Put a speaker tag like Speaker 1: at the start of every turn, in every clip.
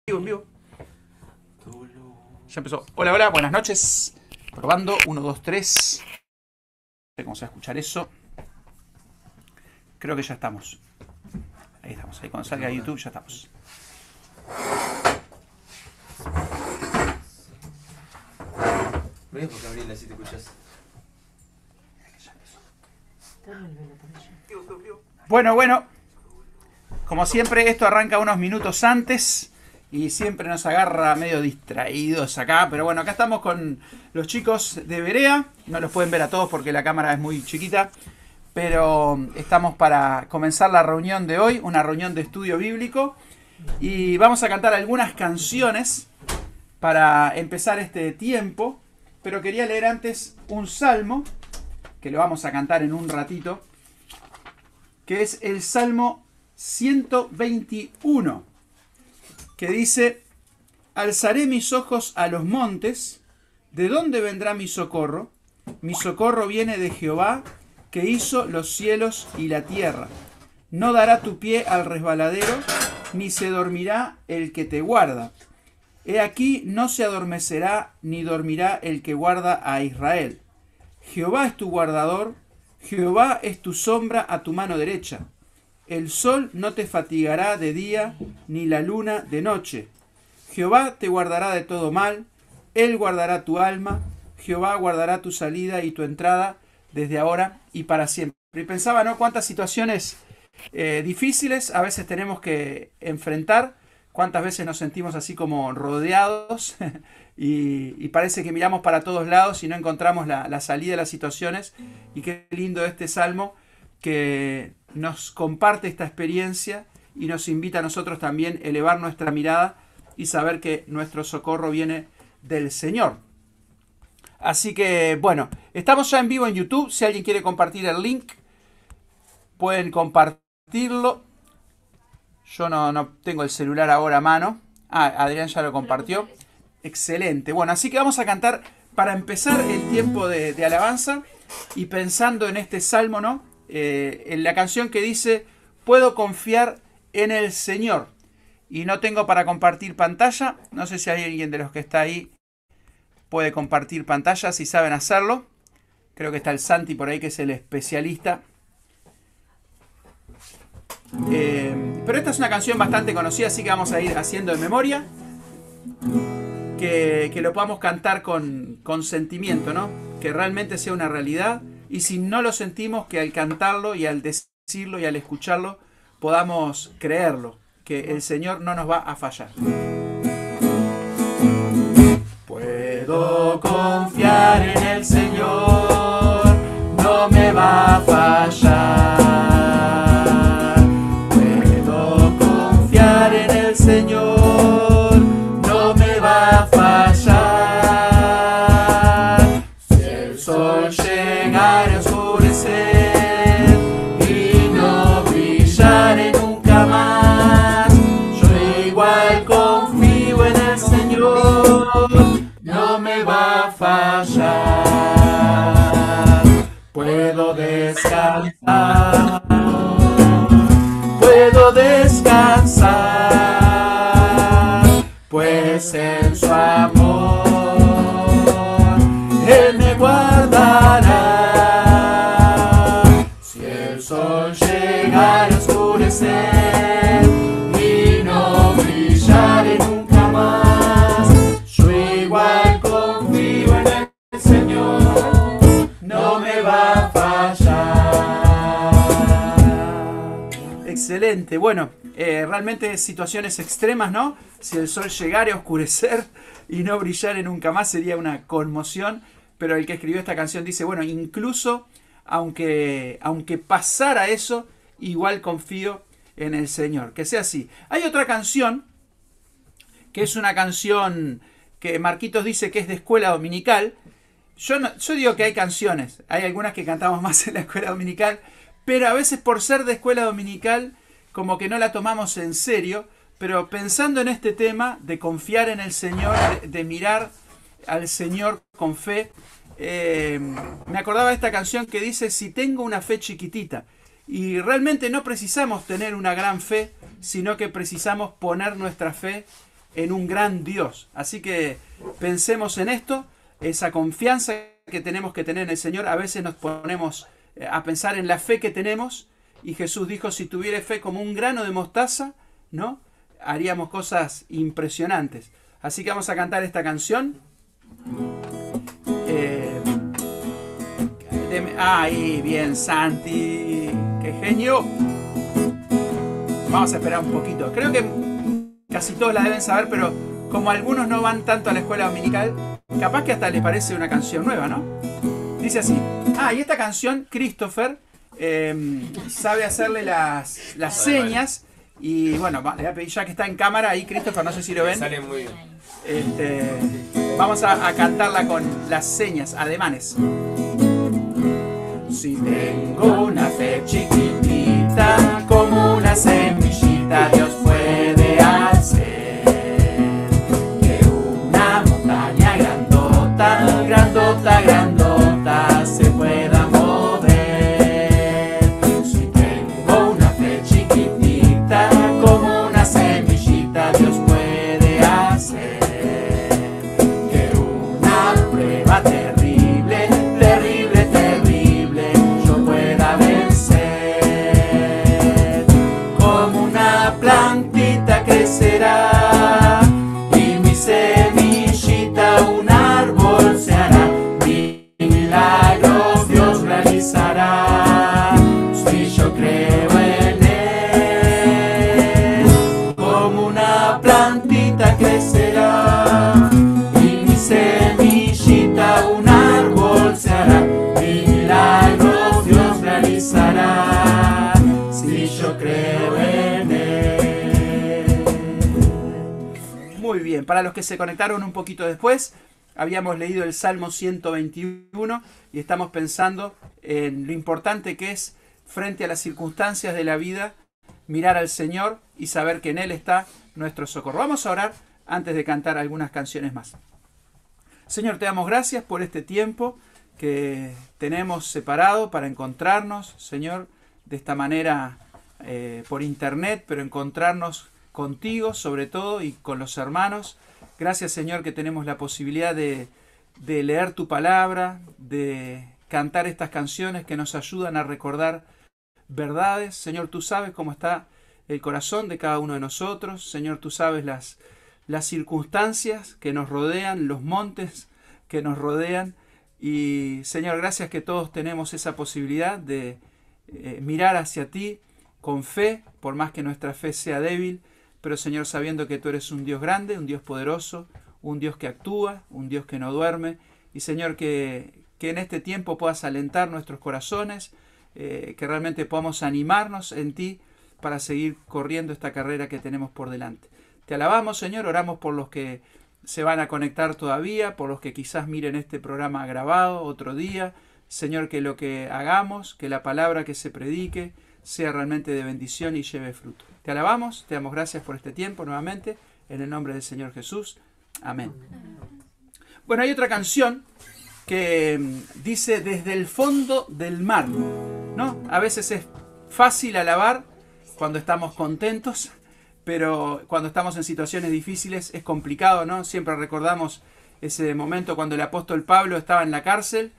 Speaker 1: En vivo. Ya empezó. Hola, hola, buenas noches. Probando, 1, 2, 3. No sé cómo se va a escuchar eso. Creo que ya estamos. Ahí estamos, ahí cuando salga YouTube ya estamos.
Speaker 2: No es porque Gabriela, si te escuchas.
Speaker 1: Bueno. Como siempre, esto arranca unos minutos antes. Y siempre nos agarra medio distraídos acá. Pero bueno, acá estamos con los chicos de Berea. No los pueden ver a todos porque la cámara es muy chiquita. Pero estamos para comenzar la reunión de hoy. Una reunión de estudio bíblico. Y vamos a cantar algunas canciones para empezar este tiempo. Pero quería leer antes un salmo, que lo vamos a cantar en un ratito, que es el Salmo 121, que dice: alzaré mis ojos a los montes, ¿de dónde vendrá mi socorro? Mi socorro viene de Jehová, que hizo los cielos y la tierra. No dará tu pie al resbaladero, ni se dormirá el que te guarda. He aquí, no se adormecerá, ni dormirá el que guarda a Israel. Jehová es tu guardador, Jehová es tu sombra a tu mano derecha. El sol no te fatigará de día, ni la luna de noche. Jehová te guardará de todo mal, Él guardará tu alma, Jehová guardará tu salida y tu entrada desde ahora y para siempre. Y pensaba, ¿no?, cuántas situaciones difíciles a veces tenemos que enfrentar, cuántas veces nos sentimos así como rodeados y parece que miramos para todos lados y no encontramos la salida de las situaciones. Y qué lindo este salmo que nos comparte esta experiencia y nos invita a nosotros también a elevar nuestra mirada y saber que nuestro socorro viene del Señor. Así que bueno, estamos ya en vivo en YouTube. Si alguien quiere compartir el link, pueden compartirlo. Yo no tengo el celular ahora a mano. Adrián ya lo compartió. Excelente. Bueno, así que vamos a cantar para empezar el tiempo de alabanza y pensando en este salmo, ¿no? En la canción que dice: puedo confiar en el Señor. Y no tengo para compartir pantalla. No sé si hay alguien de los que está ahí puede compartir pantalla, si saben hacerlo. Creo que está el Santi por ahí, que es el especialista. Pero esta es una canción bastante conocida, así que vamos a ir haciendo de memoria. Que lo podamos cantar con sentimiento, ¿no? Que realmente sea una realidad. Y si no lo sentimos, que al cantarlo y al decirlo y al escucharlo podamos creerlo, que el Señor no nos va a fallar. Puedo confiar en el Señor, no me va a fallar. Puedo confiar en el Señor, no me va a fallar. Si el sol llegara a oscurecer y no brillare nunca más, yo igual confío en el Señor, no me va a fallar. Puedo descansar, pues en su amor Él me guardará. Si el sol llegara a oscurecer y no brillare nunca más, yo igual confío en el Señor, no me va a fallar. Excelente. Bueno, realmente situaciones extremas, ¿no? Si el sol llegara a oscurecer y no brillara nunca más, sería una conmoción. Pero el que escribió esta canción dice: bueno, incluso aunque pasara eso, igual confío en el Señor. Que sea así. Hay otra canción, que es una canción que Marquitos dice que es de escuela dominical. Yo digo que hay canciones, hay algunas que cantamos más en la escuela dominical, pero a veces por ser de escuela dominical como que no la tomamos en serio. Pero pensando en este tema de confiar en el Señor, de mirar al Señor con fe, me acordaba de esta canción que dice: si tengo una fe chiquitita. Y realmente no precisamos tener una gran fe, sino que precisamos poner nuestra fe en un gran Dios. Así que pensemos en esto, esa confianza que tenemos que tener en el Señor. A veces nos ponemos a pensar en la fe que tenemos, y Jesús dijo, si tuviera fe como un grano de mostaza, ¿no?, haríamos cosas impresionantes. Así que vamos a cantar esta canción. Ahí, bien, Santi, qué genio. Vamos a esperar un poquito. Creo que casi todos la deben saber, pero como algunos no van tanto a la escuela dominical, capaz que hasta les parece una canción nueva, ¿no? Dice así. Y esta canción, Christopher sabe hacerle las señas. Y bueno, le voy a pedir, ya que está en cámara ahí, Christopher, no sé si lo ven.
Speaker 2: Sale muy bien.
Speaker 1: Vamos a cantarla con las señas, ademanes. Si tengo una fe chiquitita, como una semillita, Dios puede hacer que una montaña grandota, grandota, grandota se pueda mover. Si tengo una fe chiquitita, como una semillita, Dios puede hacer que una prueba terrible, terrible, terrible, yo pueda vencer. Como una plantita crecerá y mi semillita un árbol se hará. Milagros Dios realizará si yo creo en Él. Como una plantita crecerá y mi semillita un árbol se hará. Milagros Dios realizará si yo creo en Él. Muy bien, para los que se conectaron un poquito después, habíamos leído el Salmo 121 y estamos pensando en lo importante que es, frente a las circunstancias de la vida, mirar al Señor y saber que en Él está nuestro socorro. Vamos a orar antes de cantar algunas canciones más. Señor, te damos gracias por este tiempo que tenemos separado para encontrarnos, Señor, de esta manera por internet, pero encontrarnos contigo sobre todo y con los hermanos. Gracias, Señor, que tenemos la posibilidad de leer tu palabra, de cantar estas canciones que nos ayudan a recordar verdades. Señor, tú sabes cómo está el corazón de cada uno de nosotros. Señor, tú sabes las circunstancias que nos rodean, los montes que nos rodean. Y, Señor, gracias que todos tenemos esa posibilidad de mirar hacia ti con fe, por más que nuestra fe sea débil. Pero, Señor, sabiendo que tú eres un Dios grande, un Dios poderoso, un Dios que actúa, un Dios que no duerme. Y, Señor, que en este tiempo puedas alentar nuestros corazones, que realmente podamos animarnos en ti para seguir corriendo esta carrera que tenemos por delante. Te alabamos, Señor, oramos por los que se van a conectar todavía, por los que quizás miren este programa grabado otro día. Señor, que lo que hagamos, que la palabra que se predique, sea realmente de bendición y lleve fruto. Te alabamos, te damos gracias por este tiempo nuevamente, en el nombre del Señor Jesús. Amén. Bueno, hay otra canción que dice desde el fondo del mar, ¿no? A veces es fácil alabar cuando estamos contentos, pero cuando estamos en situaciones difíciles es complicado, ¿no? Siempre recordamos ese momento cuando el apóstol Pablo estaba en la cárcel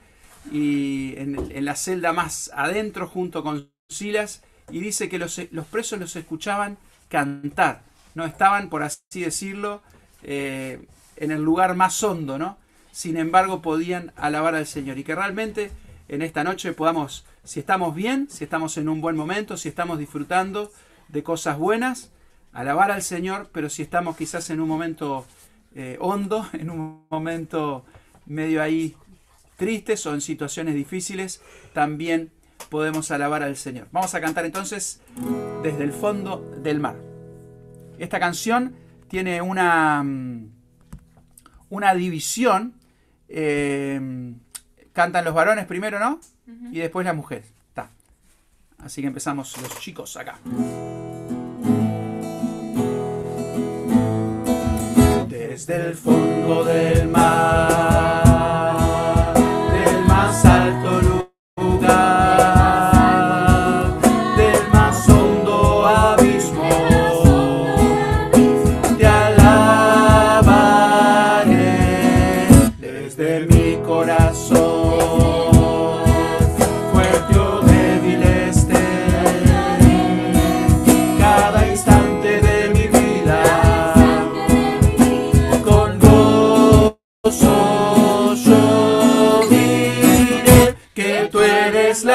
Speaker 1: y en la celda más adentro junto con Silas, y dice que los presos los escuchaban cantar, ¿no? Estaban, por así decirlo, en el lugar más hondo, ¿no? Sin embargo, podían alabar al Señor. Y que realmente en esta noche podamos, si estamos bien, si estamos en un buen momento, si estamos disfrutando de cosas buenas, alabar al Señor, pero si estamos quizás en un momento hondo, en un momento medio ahí tristes o en situaciones difíciles, también podemos alabar al Señor. Vamos a cantar entonces desde el fondo del mar. Esta canción tiene una división. Cantan los varones primero, ¿no? Y después las mujeres. Está. Así que empezamos los chicos acá. Desde el fondo del mar, del más alto lugar, del más hondo abismo, te alabo.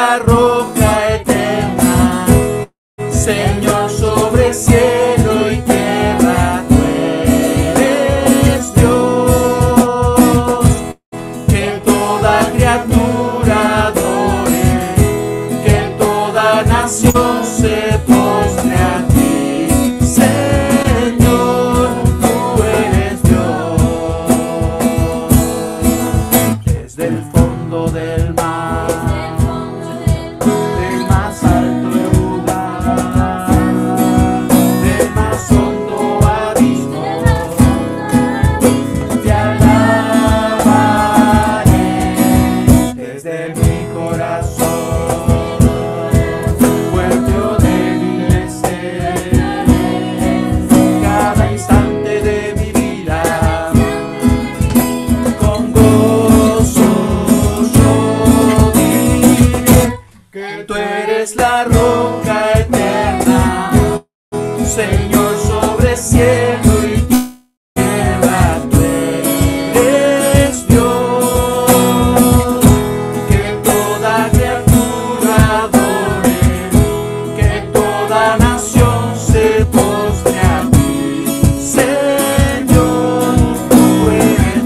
Speaker 1: la roca eterna, Señor sobre cielo y tierra, tú eres Dios. Que toda criatura adore, que toda nación se postre a ti, Señor, tú eres Dios. Desde el fondo del mar, del más alto lugar, del más hondo abismo, te alabaré. Desde mi corazón, fuerte o débil esté, cada instante de mi vida, con gozo yo diré que tú eres la roca eterna, Señor sobre cielo y tierra, tú eres Dios. Que toda criatura adore, que toda nación se postre a ti, Señor, tú eres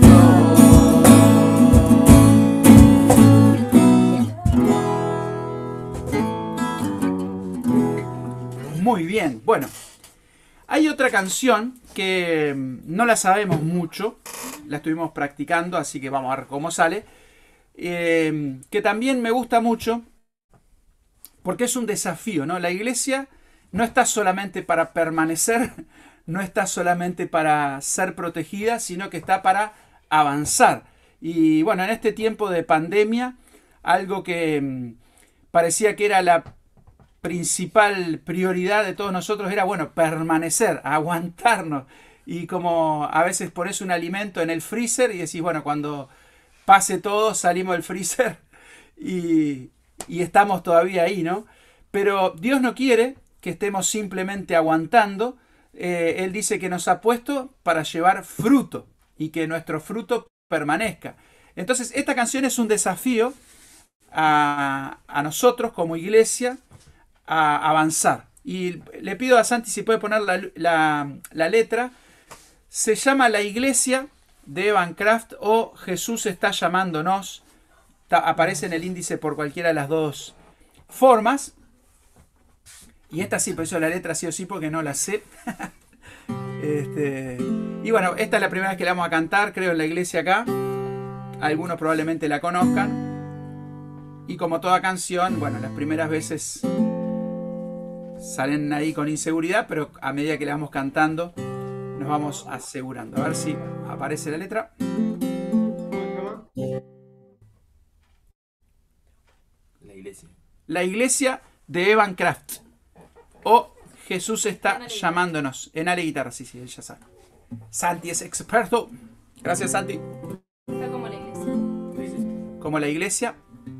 Speaker 1: Dios. Muy bien, bueno. Hay otra canción que no la sabemos mucho, la estuvimos practicando, así que vamos a ver cómo sale, que también me gusta mucho porque es un desafío, ¿no? La iglesia no está solamente para permanecer, no está solamente para ser protegida, sino que está para avanzar. Y bueno, en este tiempo de pandemia, algo que parecía que era la principal prioridad de todos nosotros era, bueno, permanecer, aguantarnos. Y como a veces pones un alimento en el freezer y decís, bueno, cuando pase todo salimos del freezer y estamos todavía ahí, ¿no? Pero Dios no quiere que estemos simplemente aguantando. Él dice que nos ha puesto para llevar fruto y que nuestro fruto permanezca. Entonces, esta canción es un desafío a nosotros como iglesia a avanzar. Y le pido a Santi si puede poner la letra. Se llama La Iglesia de Evan Craft o Jesús está llamándonos. Aparece en el índice por cualquiera de las dos formas. Y esta sí, por eso la letra sí o sí porque no la sé. Y bueno, esta es la primera vez que la vamos a cantar, creo, en la iglesia acá. Algunos probablemente la conozcan. Y como toda canción, bueno, las primeras veces salen ahí con inseguridad, pero a medida que la vamos cantando nos vamos asegurando. A ver si aparece la letra.
Speaker 2: La iglesia.
Speaker 1: La iglesia de Evan Craft o Jesús está llamándonos. En ale guitarra, sí, él ya sabe. Santi es experto. Gracias, Santi.
Speaker 3: Está como la iglesia.
Speaker 1: Como la iglesia.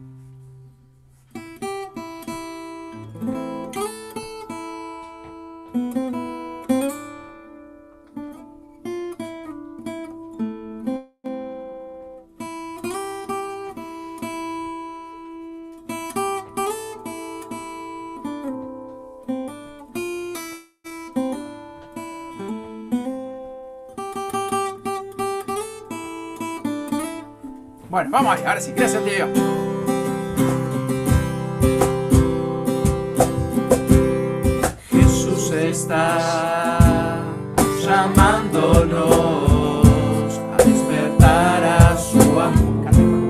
Speaker 1: Bueno, vamos ahí, ahora sí, gracias, Diego. Jesús está llamándonos a despertar a su amor.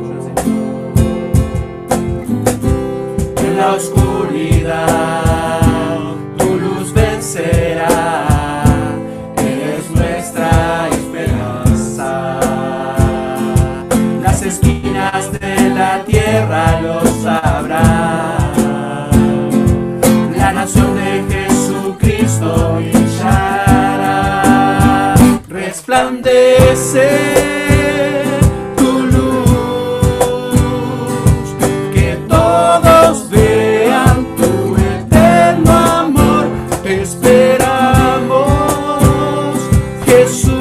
Speaker 1: En la oscuridad tu luz vencerá, eres nuestra esperanza. Las esquinas de la tierra lo sabrán. La nación de Jesucristo brillará. Resplandece tu luz, que todos vean tu eterno amor. Te esperamos, Jesús.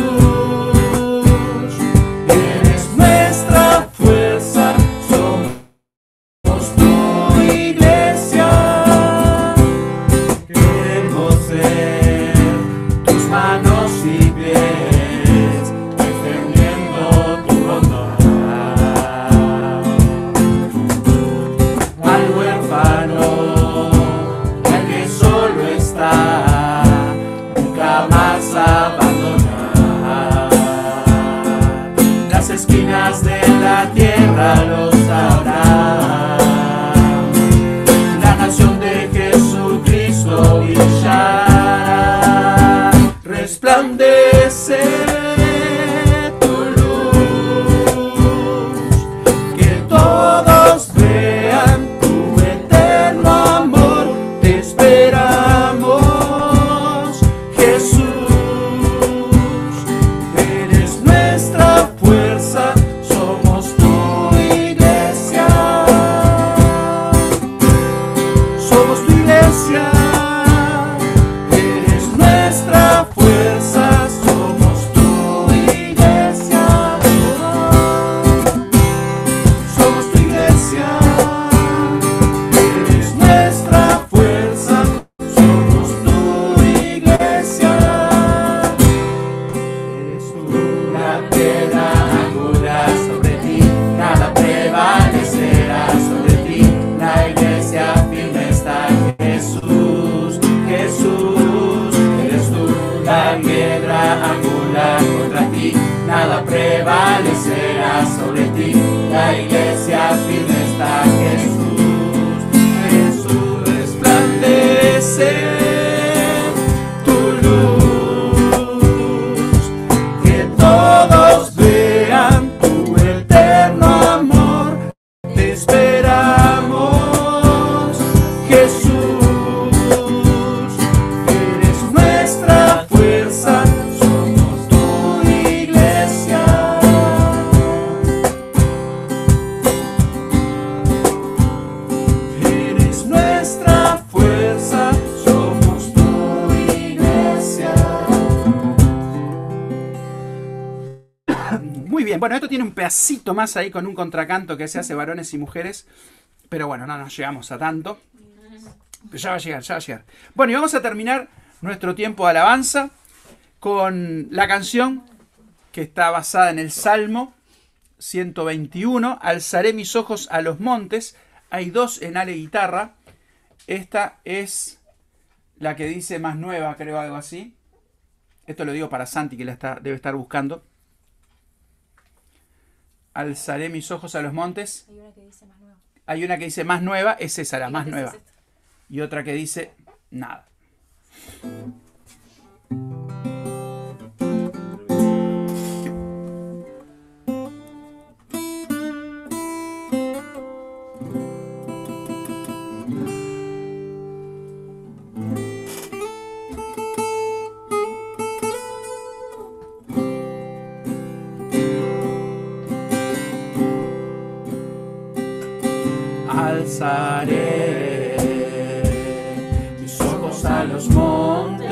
Speaker 1: Eres nuestra fuerza, somos tu iglesia. piedra angular sobre ti, nada prevalecerá sobre ti. La iglesia firme está en Jesús, Jesús, eres tú. La piedra angular contra ti, nada prevalecerá sobre ti. La iglesia firme está en Jesús, Jesús. Resplandece tu luz, que todos vean tu eterno amor. Te esperamos, Jesús. Eres nuestra fuerza, somos tu iglesia. Eres nuestra fuerza, somos tu iglesia. Muy bien, bueno, esto tiene un pedacito más ahí con un contracanto que se hace varones y mujeres, pero bueno, no nos llegamos a tanto. Pero ya va a llegar, ya va a llegar. Bueno, y vamos a terminar nuestro tiempo de alabanza con la canción que está basada en el Salmo 121, Alzaré mis ojos a los montes. Hay dos en ale guitarra. Esta es la que dice más nueva, creo, algo así. Esto lo digo para Santi, que debe estar buscando. Alzaré mis ojos a los montes.
Speaker 3: Hay una que dice más nueva.
Speaker 1: Hay una que dice más nueva, es esa, la más nueva.
Speaker 3: Es esta.
Speaker 1: Y otra que dice nada. Alzaré mis ojos a los montes,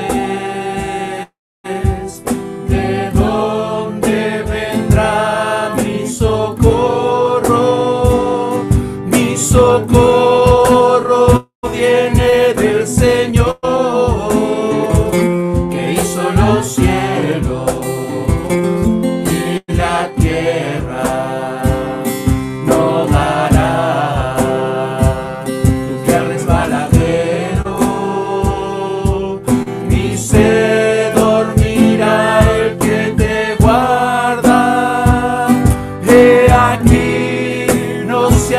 Speaker 1: ¿de dónde vendrá mi socorro? Mi socorro viene del Señor, que hizo los cielos y la tierra. No dará resbaladero, ni se dormirá el que te guarda. He aquí no se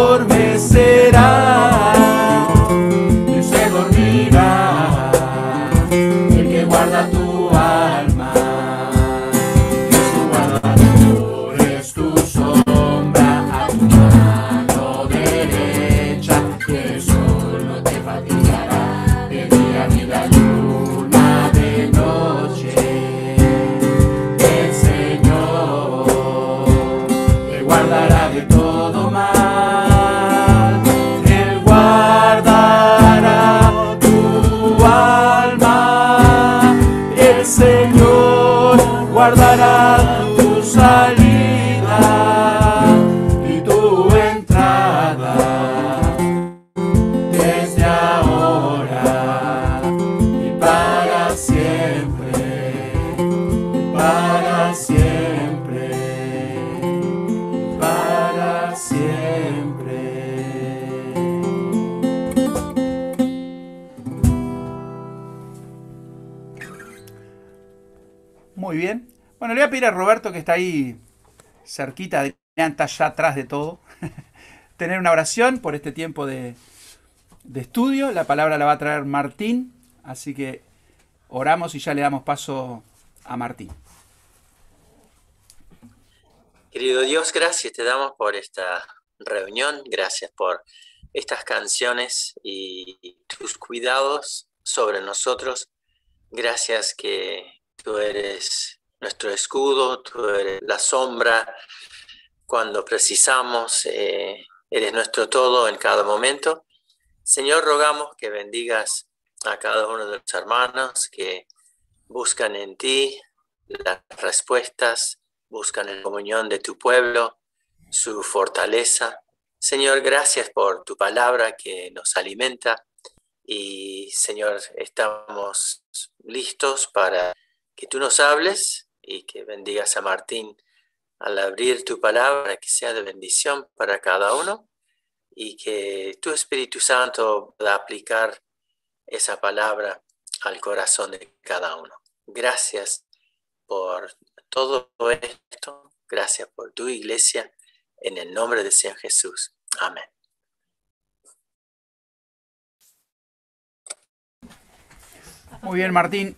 Speaker 1: adormecerá, ni se dormirá el que guarda tu alma. Es tu guardador, es tu sombra a tu mano derecha. El sol no te fatigará de día ni la luna de noche. El Señor te guardará de todo mal. Él guardará tu alma. El Señor guardará tu salida y tu entrada, desde ahora y para siempre, para siempre, para siempre. Muy bien. Bueno, le voy a pedir a Roberto, que está ahí cerquita, está allá atrás de todo, tener una oración por este tiempo de estudio. La palabra la va a traer Martín, así que oramos y ya le damos paso a Martín.
Speaker 2: Querido Dios, gracias te damos por esta reunión, gracias por estas canciones y tus cuidados sobre nosotros. Gracias que tú eres nuestro escudo, tú eres la sombra cuando precisamos, eres nuestro todo en cada momento. Señor, rogamos que bendigas a cada uno de los hermanos que buscan en ti las respuestas, buscan en comunión de tu pueblo, su fortaleza. Señor, gracias por tu palabra que nos alimenta y, Señor, estamos listos para que tú nos hables y que bendigas a Martín al abrir tu palabra, que sea de bendición para cada uno y que tu Espíritu Santo pueda aplicar esa palabra al corazón de cada uno. Gracias por todo esto. Gracias por tu iglesia. En el nombre del Señor Jesús. Amén.
Speaker 1: Muy bien, Martín.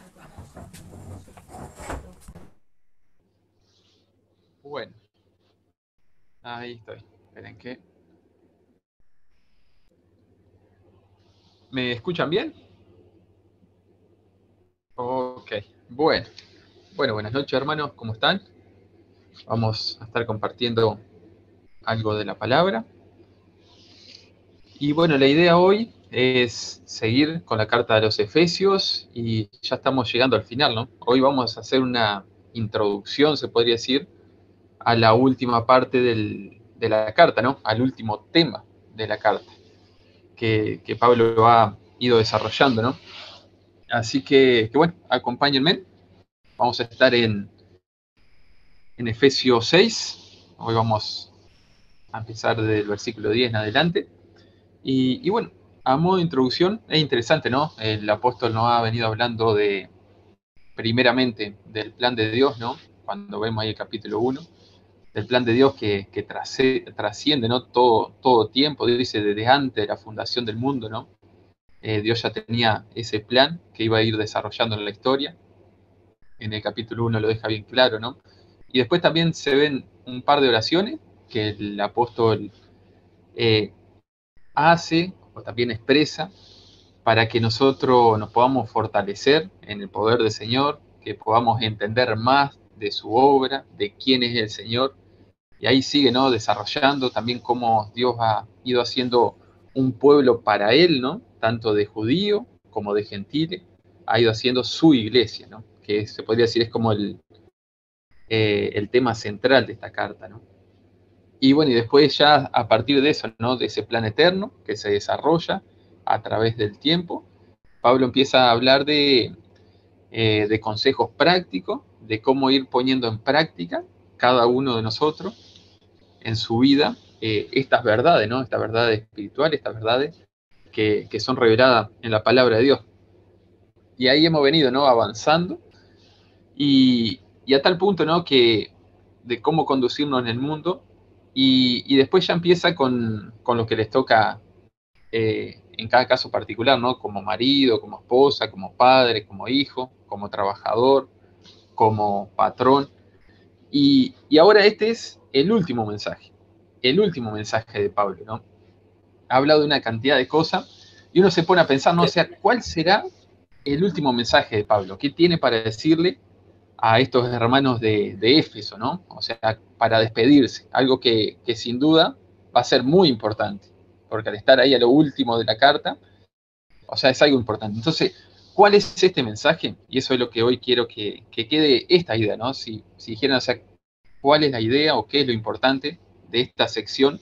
Speaker 4: Bueno, ahí estoy. Esperen que... ¿Me escuchan bien? Ok, bueno. Bueno, buenas noches, hermanos, ¿cómo están? Vamos a estar compartiendo algo de la palabra. Y bueno, la idea hoy es seguir con la carta de los Efesios y ya estamos llegando al final, ¿no? Hoy vamos a hacer una introducción, se podría decir, a la última parte de la carta, ¿no? Al último tema de la carta que Pablo ha ido desarrollando, ¿no? Así que bueno, acompáñenme. Vamos a estar en Efesios 6. Hoy vamos a empezar del versículo 10 en adelante. Y bueno, a modo de introducción, es interesante, ¿no? El apóstol nos ha venido hablando primeramente, del plan de Dios, ¿no? Cuando vemos ahí el capítulo 1, del plan de Dios que trasciende, ¿no? Todo tiempo, dice, desde antes de la fundación del mundo, ¿no? Dios ya tenía ese plan que iba a ir desarrollando en la historia. En el capítulo 1 lo deja bien claro, ¿no? Y después también se ven un par de oraciones que el apóstol hace o también expresa para que nosotros nos podamos fortalecer en el poder del Señor, que podamos entender más de su obra, de quién es el Señor. Y ahí sigue, ¿no? Desarrollando también cómo Dios ha ido haciendo un pueblo para Él, ¿no? Tanto de judío como de gentiles, ha ido haciendo su iglesia, ¿no? Que se podría decir es como el tema central de esta carta, ¿no? Y bueno, y después ya a partir de eso, ¿no? De ese plan eterno que se desarrolla a través del tiempo, Pablo empieza a hablar de consejos prácticos, de cómo ir poniendo en práctica cada uno de nosotros en su vida estas verdades, ¿no? Estas verdades espirituales, estas verdades que son reveladas en la palabra de Dios. Y ahí hemos venido, ¿no? Avanzando y a tal punto, ¿no? Que de cómo conducirnos en el mundo y después ya empieza con lo que les toca en cada caso particular, ¿no? Como marido, como esposa, como padre, como hijo, como trabajador, como patrón. Y ahora este es el último mensaje de Pablo, ¿no? Ha hablado de una cantidad de cosas y uno se pone a pensar, ¿no? O sea, ¿cuál será el último mensaje de Pablo? ¿Qué tiene para decirle a estos hermanos de Éfeso, ¿no? O sea, para despedirse, algo que sin duda va a ser muy importante, porque al estar ahí a lo último de la carta, o sea, es algo importante. Entonces, ¿cuál es este mensaje? Y eso es lo que hoy quiero que quede esta idea, ¿no? Si dijeran, o sea, ¿cuál es la idea o qué es lo importante de esta sección?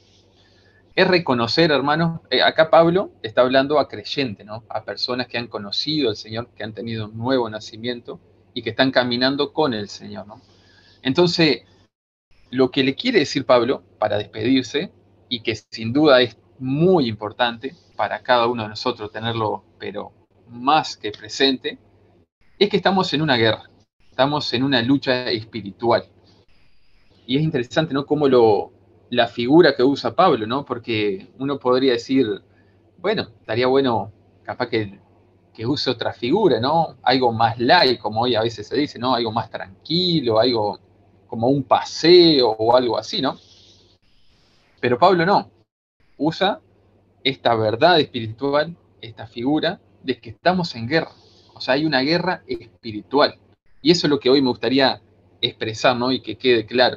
Speaker 4: Es reconocer, hermanos, acá Pablo está hablando a creyentes, ¿no? A personas que han conocido al Señor, que han tenido un nuevo nacimiento y que están caminando con el Señor, ¿no? Entonces, lo que le quiere decir Pablo para despedirse, y que sin duda es muy importante para cada uno de nosotros tenerlo, pero más que presente, es que estamos en una guerra, estamos en una lucha espiritual. Y es interesante, ¿no? Cómo la figura que usa Pablo, ¿no? Porque uno podría decir, bueno, estaría bueno capaz que use otra figura, ¿no? Algo más light, como hoy a veces se dice, ¿no? Algo más tranquilo, algo como un paseo o algo así, ¿no? Pero Pablo no, usa esta verdad espiritual, esta figura de que estamos en guerra. O sea, hay una guerra espiritual. Y eso es lo que hoy me gustaría expresar, ¿no? Y que quede claro.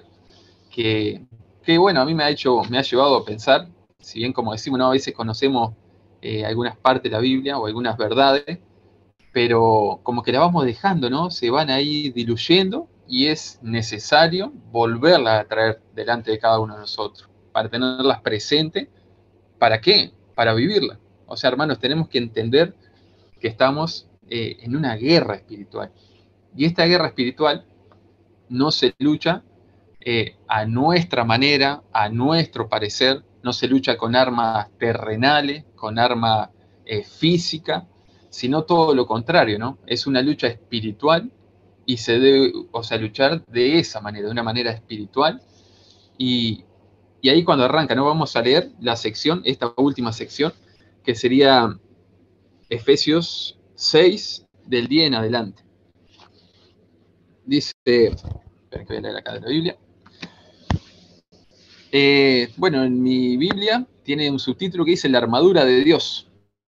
Speaker 4: Que bueno, a mí me ha llevado a pensar, si bien como decimos, ¿no? A veces conocemos algunas partes de la Biblia o algunas verdades, pero como que la vamos dejando, ¿no? Se van ahí diluyendo y es necesario volverla a traer delante de cada uno de nosotros, para tenerlas presentes. ¿Para qué? Para vivirla. O sea, hermanos, tenemos que entender que estamos en una guerra espiritual. Y esta guerra espiritual no se lucha a nuestra manera, a nuestro parecer, no se lucha con armas terrenales, con armas física, sino todo lo contrario, ¿no? Es una lucha espiritual y se debe, o sea, luchar de esa manera, de una manera espiritual. Y ahí cuando arranca, ¿no? Vamos a leer la sección, esta última sección, que sería Efesios 6, del 10 en adelante. Dice, esperen que voy a leer acá de la Biblia. Bueno, en mi Biblia tiene un subtítulo que dice la armadura de Dios.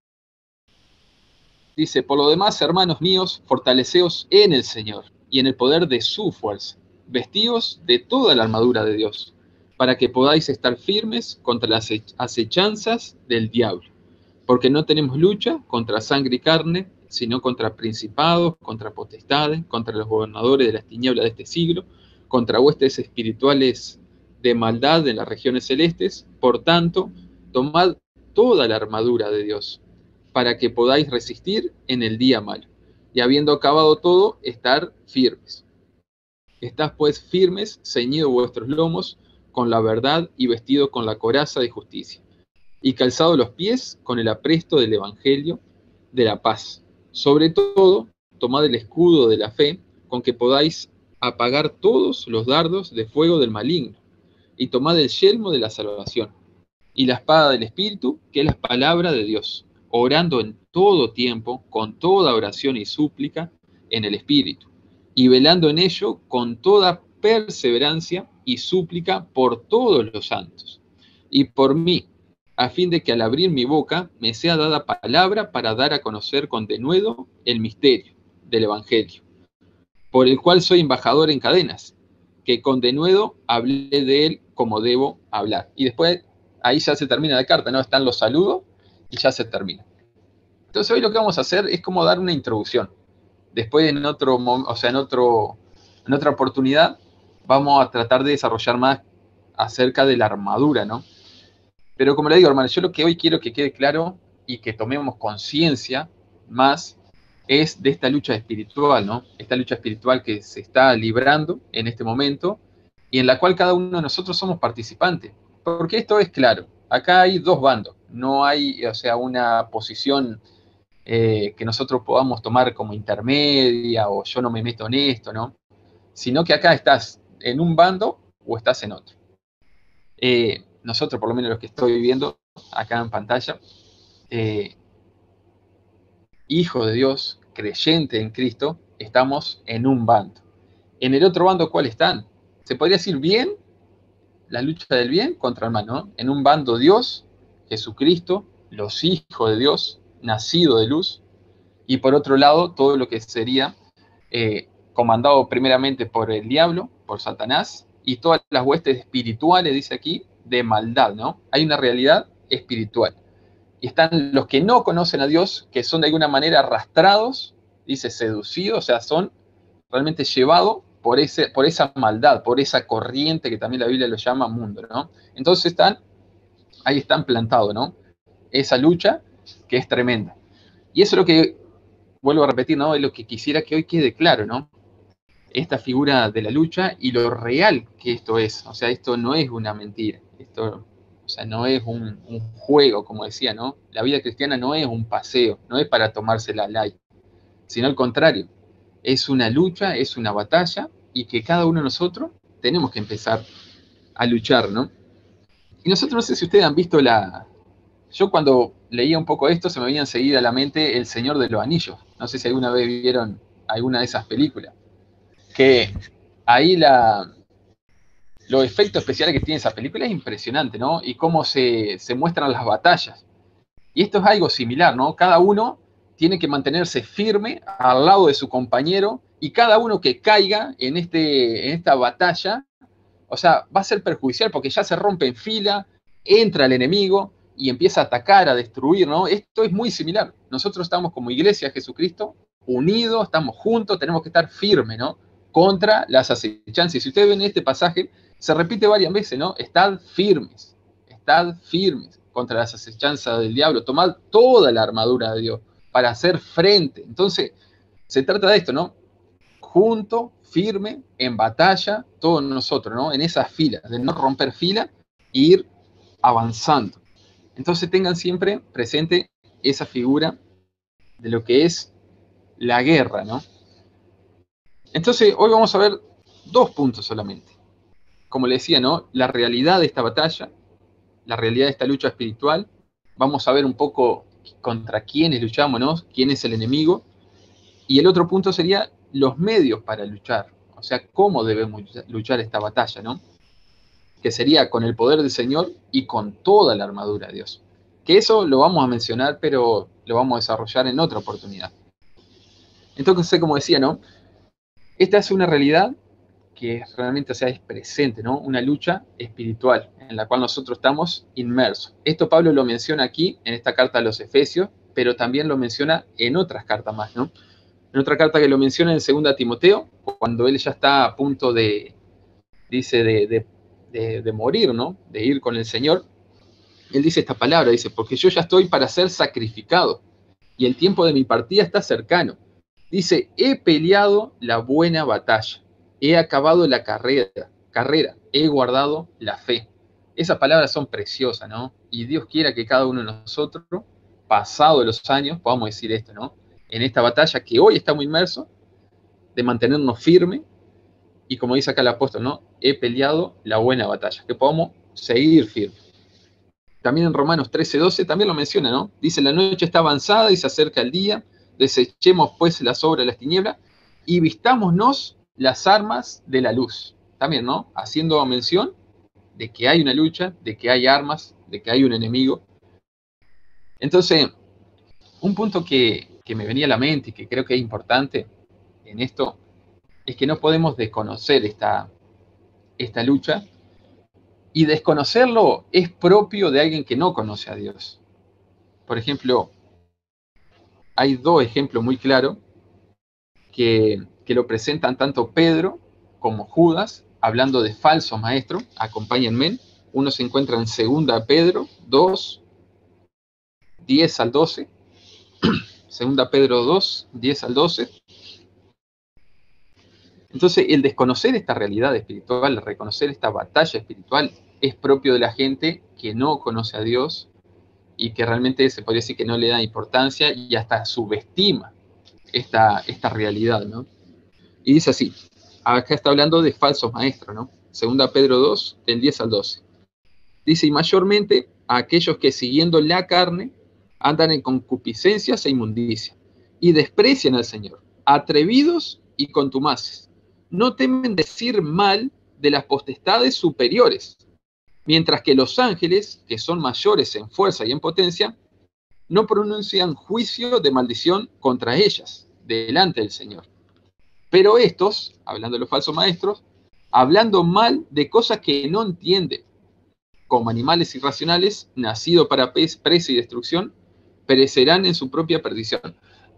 Speaker 4: Dice, por lo demás, hermanos míos, fortaleceos en el Señor y en el poder de su fuerza. Vestíos de toda la armadura de Dios, para que podáis estar firmes contra las acechanzas del diablo. Porque no tenemos lucha contra sangre y carne, sino contra principados, contra potestades, contra los gobernadores de las tinieblas de este siglo, contra huestes espirituales de maldad en las regiones celestes. Por tanto, tomad toda la armadura de Dios, para que podáis resistir en el día malo, y habiendo acabado todo, estar firmes. Estad pues firmes, ceñidos vuestros lomos con la verdad y vestidos con la coraza de justicia, y calzados los pies con el apresto del evangelio de la paz. Sobre todo, tomad el escudo de la fe, con que podáis apagar todos los dardos de fuego del maligno, y tomad el yelmo de la salvación, y la espada del Espíritu, que es la palabra de Dios, orando en todo tiempo, con toda oración y súplica en el Espíritu, y velando en ello con toda perseverancia y súplica por todos los santos, y por mí, a fin de que al abrir mi boca me sea dada palabra para dar a conocer con denuedo el misterio del Evangelio, por el cual soy embajador en cadenas, que con denuedo hablé de él como debo hablar. Y después, ahí ya se termina la carta, ¿no? Están los saludos y ya se termina. Entonces hoy lo que vamos a hacer es como dar una introducción. Después en otro, o sea, en otra oportunidad vamos a tratar de desarrollar más acerca de la armadura, ¿no? Pero como le digo, hermano, yo lo que hoy quiero que quede claro y que tomemos conciencia más es de esta lucha espiritual, ¿no? Esta lucha espiritual que se está librando en este momento y en la cual cada uno de nosotros somos participantes. Porque esto es claro, acá hay dos bandos, no hay, o sea, una posición que nosotros podamos tomar como intermedia o yo no me meto en esto, ¿no? Sino que acá estás en un bando o estás en otro. Nosotros, por lo menos los que estoy viendo acá en pantalla, hijo de Dios, creyente en Cristo, estamos en un bando. En el otro bando, ¿cuál están? Se podría decir bien, la lucha del bien contra el mal, ¿no? En un bando Dios, Jesucristo, los hijos de Dios, nacido de luz, y por otro lado, todo lo que sería comandado primeramente por el diablo, por Satanás, y todas las huestes espirituales, dice aquí, de maldad, ¿no? Hay una realidad espiritual. Y están los que no conocen a Dios, que son de alguna manera arrastrados, dice seducidos, o sea, son realmente llevados por esa maldad, por esa corriente que también la Biblia lo llama mundo, ¿no? Entonces ahí están plantados, ¿no? Esa lucha que es tremenda. Y eso es lo que, vuelvo a repetir, ¿no? Es lo que quisiera que hoy quede claro, ¿no? Esta figura de la lucha y lo real que esto es. O sea, esto no es una mentira. Esto, o sea, no es un juego, como decía, ¿no? La vida cristiana no es un paseo, no es para tomársela light, sino al contrario. Es una lucha, es una batalla y que cada uno de nosotros tenemos que empezar a luchar, ¿no? Y nosotros, no sé si ustedes han visto Yo cuando leía un poco esto se me venía enseguida a la mente El Señor de los Anillos. No sé si alguna vez vieron alguna de esas películas. Que ahí los efectos especiales que tiene esa película es impresionante, ¿no? Y cómo se muestran las batallas. Y esto es algo similar, ¿no? Cada uno tiene que mantenerse firme al lado de su compañero y cada uno que caiga en esta batalla, o sea, va a ser perjudicial porque ya se rompe en fila, entra el enemigo y empieza a atacar, a destruir, ¿no? Esto es muy similar. Nosotros estamos como iglesia de Jesucristo, unidos, estamos juntos, tenemos que estar firmes, ¿no? Contra las acechanzas. Y si ustedes ven este pasaje, se repite varias veces, ¿no? Estad firmes contra las acechanzas del diablo, tomad toda la armadura de Dios para hacer frente. Entonces, se trata de esto, ¿no? junto, firme, en batalla, todos nosotros, ¿no? En esas filas, de no romper fila e ir avanzando. Entonces tengan siempre presente esa figura de lo que es la guerra, ¿no? Entonces hoy vamos a ver 2 puntos solamente. Como les decía, ¿no? La realidad de esta batalla, la realidad de esta lucha espiritual. Vamos a ver un poco contra quiénes luchamos, ¿no? Quién es el enemigo. Y el otro punto sería los medios para luchar. O sea, cómo debemos luchar esta batalla, ¿no? Que sería con el poder del Señor y con toda la armadura de Dios. Que eso lo vamos a mencionar, pero lo vamos a desarrollar en otra oportunidad. Entonces, como decía, ¿no? Esta es una realidad que realmente, o sea, es presente, ¿no? Una lucha espiritual en la cual nosotros estamos inmersos. Esto Pablo lo menciona aquí en esta carta a los Efesios, pero también lo menciona en otras cartas más, ¿no? En otra carta que lo menciona en 2 Timoteo, cuando él ya está a punto de morir, ¿no? De ir con el Señor, él dice esta palabra, dice, porque yo ya estoy para ser sacrificado y el tiempo de mi partida está cercano. Dice, he peleado la buena batalla, he acabado la carrera, he guardado la fe. Esas palabras son preciosas, ¿no? Y Dios quiera que cada uno de nosotros, pasado los años, podamos decir esto, ¿no? En esta batalla que hoy estamos inmersos, de mantenernos firmes, y como dice acá el apóstol, ¿no? He peleado la buena batalla, que podamos seguir firmes. También en Romanos 13:12 también lo menciona, ¿no? Dice, la noche está avanzada y se acerca el día, desechemos pues las obras de las tinieblas y vistámonos las armas de la luz. También, ¿no? Haciendo mención de que hay una lucha, de que hay armas, de que hay un enemigo. Entonces, un punto que me venía a la mente y que creo que es importante en esto es que no podemos desconocer esta lucha, y desconocerlo es propio de alguien que no conoce a Dios. Por ejemplo, hay 2 ejemplos muy claros que lo presentan tanto Pedro como Judas, hablando de falsos maestros. Acompáñenme. Uno se encuentra en 2 Pedro 2, 10 al 12. 2 Pedro 2, 10 al 12. Entonces, el desconocer esta realidad espiritual, el reconocer esta batalla espiritual, es propio de la gente que no conoce a Dios y que realmente se podría decir que no le da importancia y hasta subestima esta realidad, ¿no? Y dice así, acá está hablando de falsos maestros, ¿no? 2 Pedro 2, del 10 al 12. Dice, y mayormente a aquellos que siguiendo la carne andan en concupiscencias e inmundicia y desprecian al Señor, atrevidos y contumaces. No temen decir mal de las potestades superiores, mientras que los ángeles, que son mayores en fuerza y en potencia, no pronuncian juicio de maldición contra ellas, delante del Señor. Pero estos, hablando de los falsos maestros, hablando mal de cosas que no entienden, como animales irracionales, nacidos para presa y destrucción, perecerán en su propia perdición.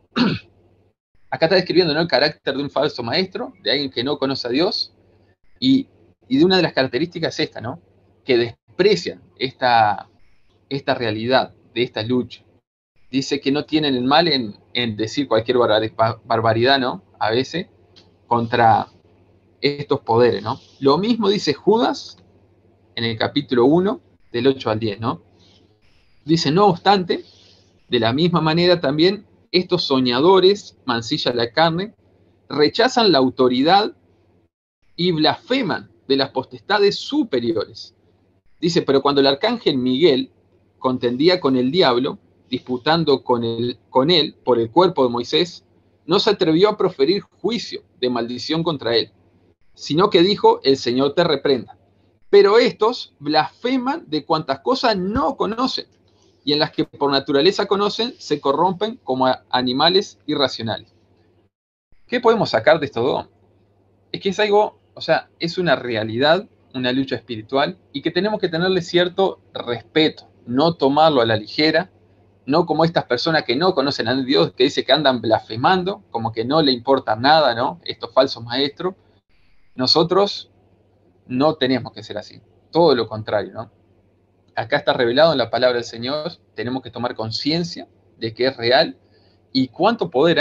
Speaker 4: Acá está describiendo, ¿no?, el carácter de un falso maestro, de alguien que no conoce a Dios, y de una de las características es esta, ¿no?, que desprecian esta realidad de esta lucha. Dice que no tienen el mal en decir cualquier barbaridad, ¿no?, a veces, contra estos poderes, ¿no? Lo mismo dice Judas en el capítulo 1, del 8 al 10, ¿no? Dice, no obstante, de la misma manera también estos soñadores mancillan la carne, rechazan la autoridad y blasfeman de las potestades superiores. Dice, pero cuando el arcángel Miguel contendía con el diablo, disputando con él por el cuerpo de Moisés, no se atrevió a proferir juicio de maldición contra él, sino que dijo, el Señor te reprenda. Pero estos blasfeman de cuantas cosas no conocen, y en las que por naturaleza conocen, se corrompen como animales irracionales. ¿Qué podemos sacar de estos 2? Es que es algo, o sea, es una realidad, una lucha espiritual, y que tenemos que tenerle cierto respeto, no tomarlo a la ligera, no como estas personas que no conocen a Dios, que dice que andan blasfemando, como que no le importa nada, ¿no?, estos falsos maestros. Nosotros no tenemos que ser así, todo lo contrario, ¿no? Acá está revelado en la palabra del Señor, tenemos que tomar conciencia de que es real y cuánto poder hay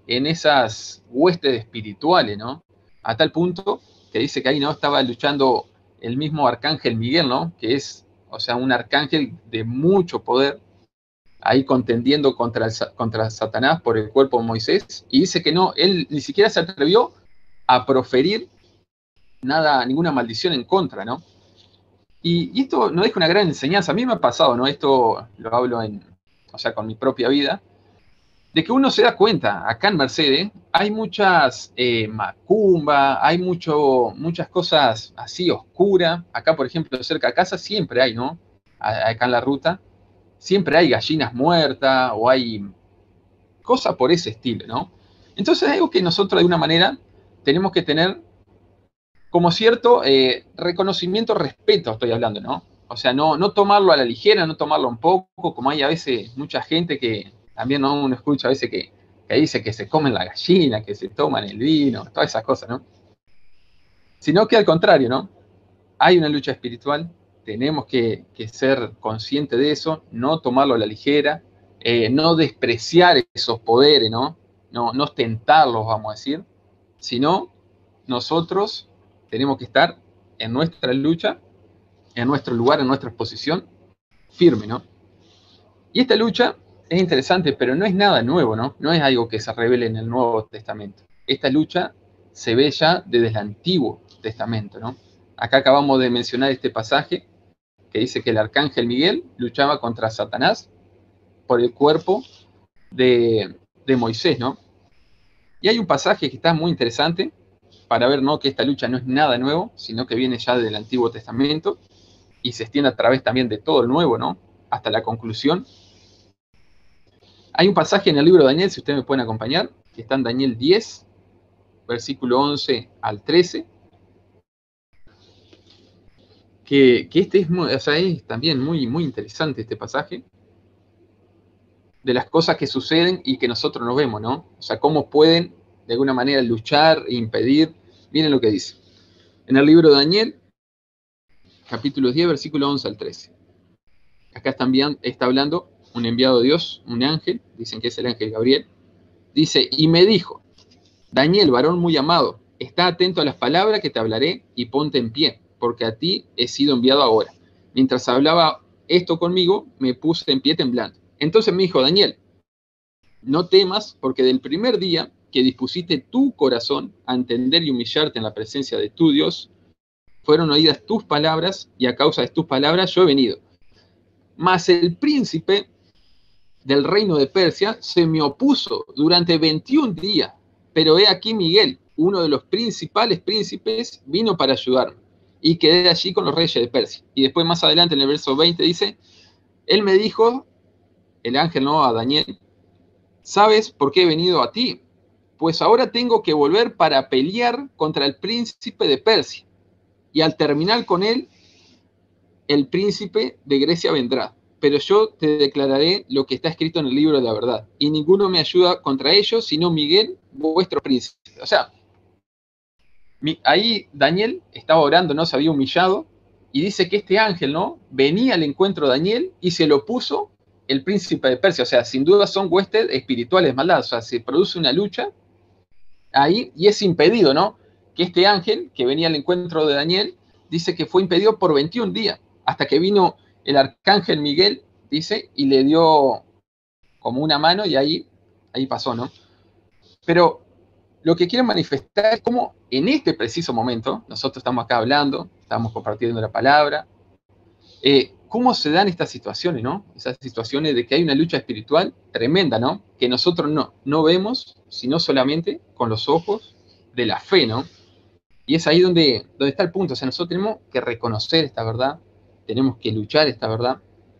Speaker 4: en esas huestes espirituales, ¿no? A tal punto que dice que ahí, ¿no?, estaba luchando el mismo arcángel Miguel, ¿no?, que es, o sea, un arcángel de mucho poder, ahí contendiendo contra Satanás por el cuerpo de Moisés, y dice que no, él ni siquiera se atrevió a proferir nada, ninguna maldición en contra, ¿no? Y esto nos deja una gran enseñanza. A mí me ha pasado, ¿no? Esto lo hablo o sea, con mi propia vida, de que uno se da cuenta, acá en Mercedes hay muchas macumba, hay muchas cosas así oscuras. Acá, por ejemplo, cerca de casa siempre hay, ¿no? Acá en la ruta, siempre hay gallinas muertas o hay cosas por ese estilo, ¿no? Entonces es algo que nosotros de alguna manera tenemos que tener como cierto reconocimiento, respeto, estoy hablando, ¿no? O sea, no tomarlo a la ligera, no tomarlo un poco, como hay a veces mucha gente que también, ¿no?, uno escucha a veces que dice que se comen la gallina, que se toman el vino, todas esas cosas, ¿no? Sino que al contrario, ¿no? Hay una lucha espiritual, tenemos que ser conscientes de eso, no tomarlo a la ligera, no despreciar esos poderes, ¿no? No ostentarlos, vamos a decir, sino nosotros tenemos que estar en nuestra lucha, en nuestro lugar, en nuestra posición, firme, ¿no? Y esta lucha es interesante, pero no es nada nuevo, ¿no? No es algo que se revele en el Nuevo Testamento. Esta lucha se ve ya desde el Antiguo Testamento, ¿no? Acá acabamos de mencionar este pasaje que dice que el arcángel Miguel luchaba contra Satanás por el cuerpo de Moisés, ¿no? Y hay un pasaje que está muy interesante para ver, ¿no?, que esta lucha no es nada nuevo, sino que viene ya del Antiguo Testamento y se extiende a través también de todo el Nuevo, ¿no?, hasta la conclusión. Hay un pasaje en el libro de Daniel, si ustedes me pueden acompañar, que está en Daniel 10, versículo 11 al 13, que este es, o sea, es también muy, muy interesante este pasaje, de las cosas que suceden y que nosotros no vemos, ¿no? O sea, cómo pueden de alguna manera luchar e impedir. Miren lo que dice. En el libro de Daniel, capítulo 10, versículo 11 al 13. Acá también está hablando un enviado de Dios, un ángel, dicen que es el ángel Gabriel. Dice, y me dijo, Daniel, varón muy amado, está atento a las palabras que te hablaré y ponte en pie, porque a ti he sido enviado ahora. Mientras hablaba esto conmigo, me puse en pie temblando. Entonces me dijo, Daniel, no temas, porque del primer día que dispusiste tu corazón a entender y humillarte en la presencia de tu Dios, fueron oídas tus palabras, y a causa de tus palabras yo he venido. Mas el príncipe del reino de Persia se me opuso durante 21 días, pero he aquí Miguel, uno de los principales príncipes, vino para ayudarme, y quedé allí con los reyes de Persia. Y después más adelante en el verso 20 dice, él me dijo, el ángel, no, a Daniel, ¿sabes por qué he venido a ti? Pues ahora tengo que volver para pelear contra el príncipe de Persia, y al terminar con él, el príncipe de Grecia vendrá. Pero yo te declararé lo que está escrito en el libro de la verdad, y ninguno me ayuda contra ellos, sino Miguel, vuestro príncipe. O sea, ahí Daniel estaba orando, ¿no? Se había humillado, y dice que este ángel, ¿no?, venía al encuentro de Daniel y se lo puso el príncipe de Persia. O sea, sin duda son huestes espirituales de maldad. O sea, se produce una lucha ahí y es impedido, ¿no? Que este ángel que venía al encuentro de Daniel, dice que fue impedido por 21 días, hasta que vino el arcángel Miguel, dice, y le dio como una mano y ahí pasó, ¿no? Pero lo que quiero manifestar es cómo en este preciso momento, nosotros estamos acá hablando, estamos compartiendo la palabra, cómo se dan estas situaciones, ¿no? Esas situaciones de que hay una lucha espiritual tremenda, ¿no? Que nosotros no vemos, sino solamente con los ojos de la fe, ¿no? Y es ahí donde está el punto. O sea, nosotros tenemos que reconocer esta verdad, tenemos que luchar esta verdad.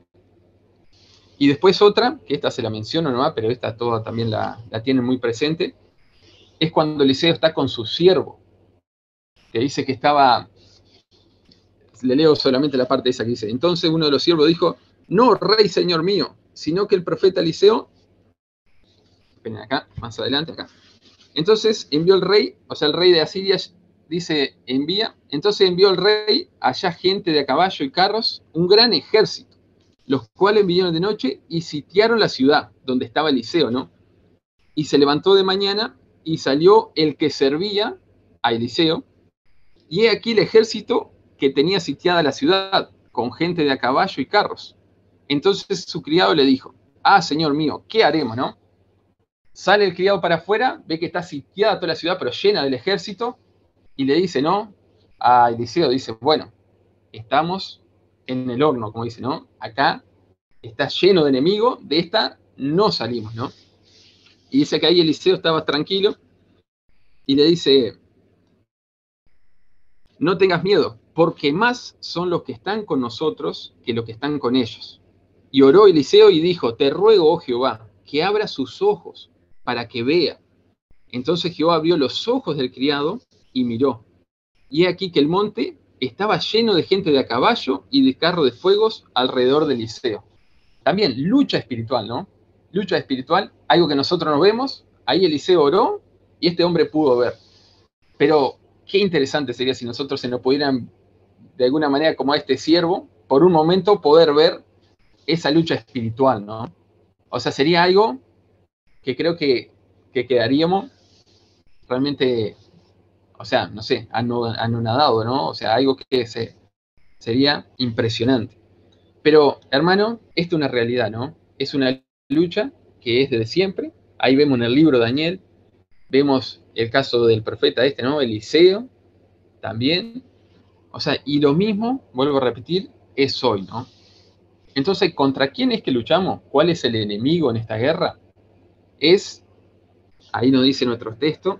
Speaker 4: Y después otra, que esta se la menciono nomás, pero esta toda también la tienen muy presente, es cuando Eliseo está con su siervo, que dice que estaba, le leo solamente la parte esa que dice, entonces uno de los siervos dijo, no, rey, señor mío, sino que el profeta Eliseo, esperen acá, más adelante, acá. Entonces envió el rey, o sea, el rey de Asiria, dice, entonces envió el rey allá gente de a caballo y carros, un gran ejército, los cuales vinieron de noche y sitiaron la ciudad donde estaba Eliseo, ¿no? y se levantó de mañana y salió el que servía a Eliseo, y he aquí el ejército que tenía sitiada la ciudad, con gente de a caballo y carros. Entonces su criado le dijo, señor mío, ¿qué haremos, no? Sale el criado para afuera, ve que está sitiada toda la ciudad, pero llena del ejército, y le dice, ¿no? A Eliseo, dice, bueno, estamos en el horno, como dice, ¿no? Acá está lleno de enemigos, de esta no salimos, ¿no? Y dice que ahí Eliseo estaba tranquilo, y le dice, no tengas miedo, porque más son los que están con nosotros que los que están con ellos. Y oró Eliseo y dijo, te ruego, oh Jehová, que abra sus ojos para que vea. Entonces Jehová abrió los ojos del criado y miró. Y he aquí que el monte estaba lleno de gente de a caballo y de carro de fuegos alrededor de Eliseo. También lucha espiritual, ¿no? Lucha espiritual, algo que nosotros no vemos. Ahí Eliseo oró y este hombre pudo ver. Pero qué interesante sería si nosotros se nos pudieran, de alguna manera, como a este siervo, por un momento poder ver esa lucha espiritual, ¿no? O sea, sería algo que creo que quedaríamos realmente, o sea, no sé, anonadado, ¿no? O sea, algo que sería impresionante. Pero, hermano, esto es una realidad, ¿no? Es una lucha que es desde siempre. Ahí vemos en el libro de Daniel, vemos el caso del profeta ¿no? Eliseo, también. O sea, y lo mismo, vuelvo a repetir, es hoy, ¿no? Entonces, ¿contra quién es que luchamos? ¿Cuál es el enemigo en esta guerra? Ahí nos dice nuestro texto,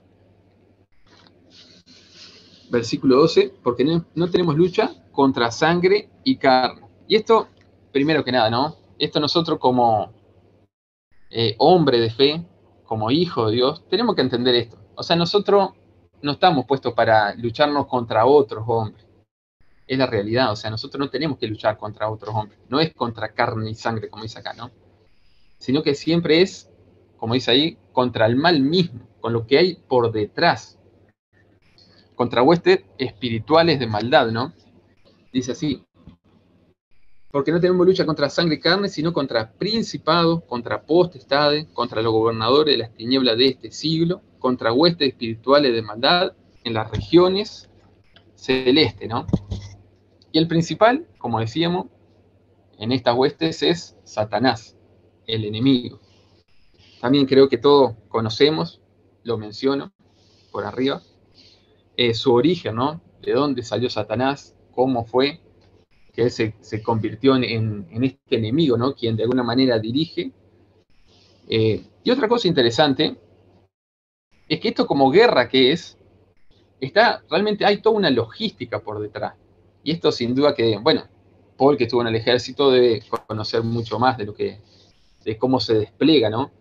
Speaker 4: versículo 12, porque no tenemos lucha contra sangre y carne. Y esto, primero que nada, ¿no? Esto nosotros como hombre de fe, como hijo de Dios, tenemos que entender esto. O sea, nosotros no estamos puestos para lucharnos contra otros hombres. Es la realidad, o sea, nosotros no tenemos que luchar contra otros hombres. No es contra carne y sangre, como dice acá, ¿no? Sino que siempre es, como dice ahí, contra el mal mismo, con lo que hay por detrás. Contra huestes espirituales de maldad, ¿no? Dice así, porque no tenemos lucha contra sangre y carne, sino contra principados, contra potestades, contra los gobernadores de las tinieblas de este siglo, contra huestes espirituales de maldad en las regiones celestes, ¿no? Y el principal, como decíamos, en estas huestes es Satanás, el enemigo. También creo que todos conocemos, lo menciono por arriba, su origen, ¿no? De dónde salió Satanás, cómo fue que él se convirtió en este enemigo, ¿no? Quien de alguna manera dirige. Y otra cosa interesante es que esto como guerra que es, realmente hay toda una logística por detrás. Y esto sin duda que, bueno, Paul que estuvo en el ejército debe conocer mucho más de cómo se despliega, ¿no?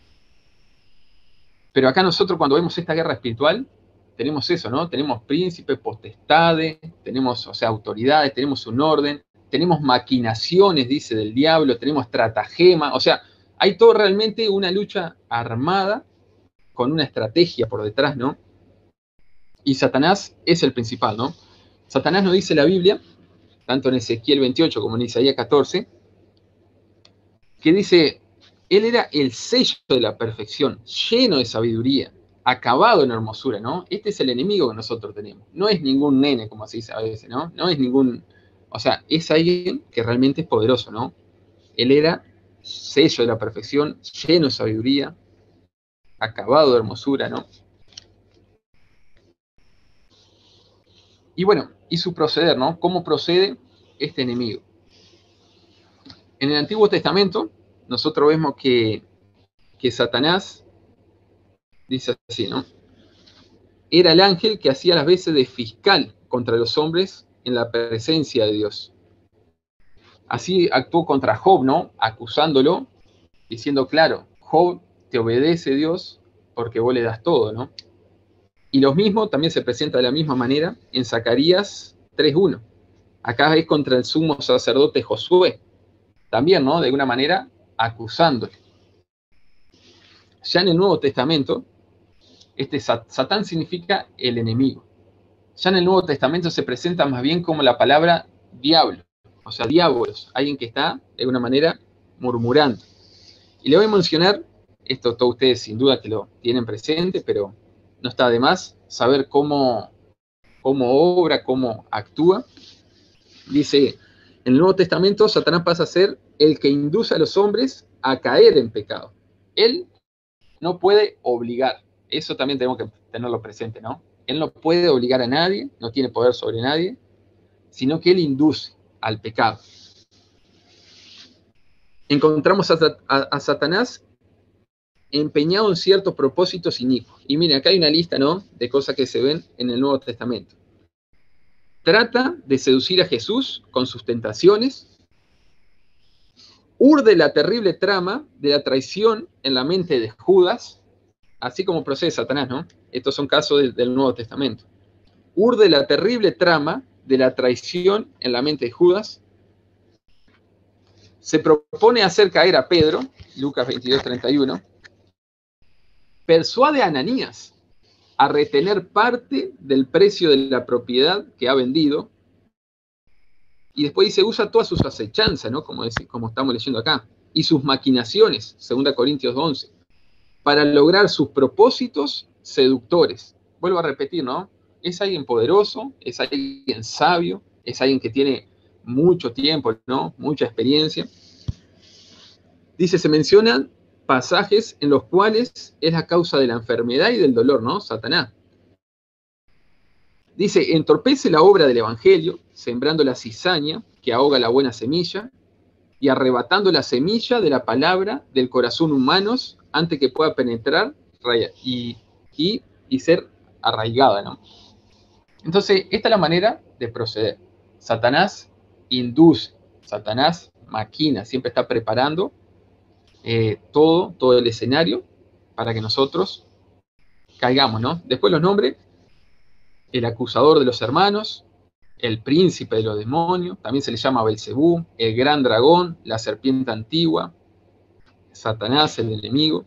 Speaker 4: Pero acá nosotros cuando vemos esta guerra espiritual, tenemos eso, ¿no? Tenemos príncipes, potestades, tenemos, o sea, autoridades, tenemos un orden, tenemos maquinaciones, dice, del diablo, tenemos estratagema, o sea, hay todo realmente una lucha armada con una estrategia por detrás, ¿no? Y Satanás es el principal, ¿no? Satanás nos dice la Biblia, tanto en Ezequiel 28 como en Isaías 14, que dice, él era el sello de la perfección, lleno de sabiduría, acabado en hermosura, ¿no? Este es el enemigo que nosotros tenemos. No es ningún nene, como se dice a veces, ¿no? No es ningún... O sea, es alguien que realmente es poderoso, ¿no? Él era sello de la perfección, lleno de sabiduría, acabado de hermosura, ¿no? Y bueno, y su proceder, ¿no? ¿Cómo procede este enemigo? En el Antiguo Testamento, nosotros vemos que Satanás, dice así, ¿no? Era el ángel que hacía las veces de fiscal contra los hombres en la presencia de Dios. Así actuó contra Job, ¿no? Acusándolo, diciendo, claro, Job te obedece Dios porque vos le das todo, ¿no? Y lo mismo también se presenta de la misma manera en Zacarías 3:1. Acá es contra el sumo sacerdote Josué, también, ¿no? De alguna manera acusándole. Ya en el Nuevo Testamento, Satán significa el enemigo. Ya en el Nuevo Testamento se presenta más bien como la palabra diablo, o sea, diabolos, alguien que está de alguna manera murmurando. Y le voy a mencionar Esto todos ustedes sin duda que lo tienen presente, pero no está de más saber cómo obra, cómo actúa. Dice, en el Nuevo Testamento, Satanás pasa a ser el que induce a los hombres a caer en pecado. Él no puede obligar. Eso también tenemos que tenerlo presente, ¿no? Él no puede obligar a nadie, no tiene poder sobre nadie, sino que él induce al pecado. Encontramos a Satanás empeñado en ciertos propósitos inicuos. Y miren, acá hay una lista, ¿no?, de cosas que se ven en el Nuevo Testamento. Trata de seducir a Jesús con sus tentaciones, urde la terrible trama de la traición en la mente de Judas, así como procede Satanás, ¿no? Estos son casos del Nuevo Testamento. Urde la terrible trama de la traición en la mente de Judas, se propone hacer caer a Pedro, Lucas 22:31, persuade a Ananías a retener parte del precio de la propiedad que ha vendido, y después dice, usa todas sus acechanzas, ¿no?, como estamos leyendo acá, y sus maquinaciones, 2 Corintios 11, para lograr sus propósitos seductores. Vuelvo a repetir, ¿no? Es alguien poderoso, es alguien sabio, es alguien que tiene mucho tiempo, ¿no?, mucha experiencia. Dice, se mencionan pasajes en los cuales es la causa de la enfermedad y del dolor, ¿no?, Satanás. Dice, entorpece la obra del Evangelio, sembrando la cizaña que ahoga la buena semilla y arrebatando la semilla de la palabra del corazón humanos antes que pueda penetrar y ser arraigada, ¿no? Entonces, esta es la manera de proceder. Satanás induce, Satanás maquina, siempre está preparando todo el escenario para que nosotros caigamos, ¿no? Después los nombres: el acusador de los hermanos, el príncipe de los demonios, también se le llama Belcebú, el gran dragón, la serpiente antigua, Satanás, el enemigo.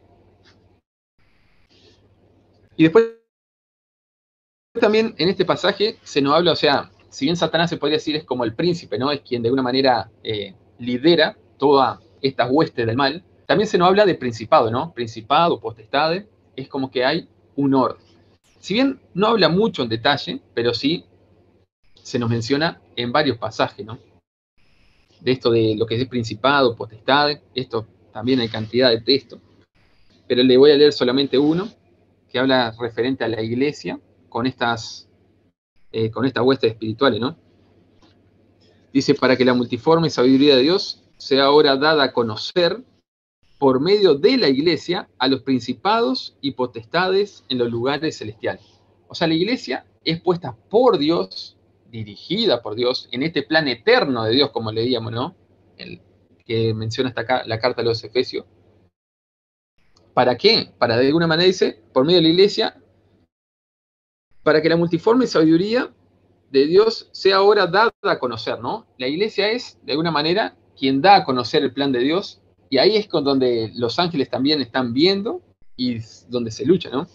Speaker 4: Y después también en este pasaje se nos habla, o sea, si bien Satanás se podría decir es como el príncipe, ¿no?, es quien de alguna manera lidera todas estas huestes del mal, también se nos habla de principado, ¿no? Principado, potestades, es como que hay un orden. Si bien no habla mucho en detalle, pero sí se nos menciona en varios pasajes, ¿no?, de esto de lo que es principado, potestades. Esto también hay cantidad de textos, pero le voy a leer solamente uno que habla referente a la iglesia con estas huestes espirituales, ¿no? Dice, para que la multiforme sabiduría de Dios sea ahora dada a conocer por medio de la iglesia a los principados y potestades en los lugares celestiales. O sea, la iglesia es puesta por Dios, dirigida por Dios, en este plan eterno de Dios, como leíamos, ¿no?, el que menciona hasta acá la carta a los Efesios. ¿Para qué? Para, de alguna manera dice, por medio de la iglesia, para que la multiforme sabiduría de Dios sea ahora dada a conocer, ¿no? La iglesia es, de alguna manera, quien da a conocer el plan de Dios, y ahí es con donde los ángeles también están viendo y donde se lucha, ¿no?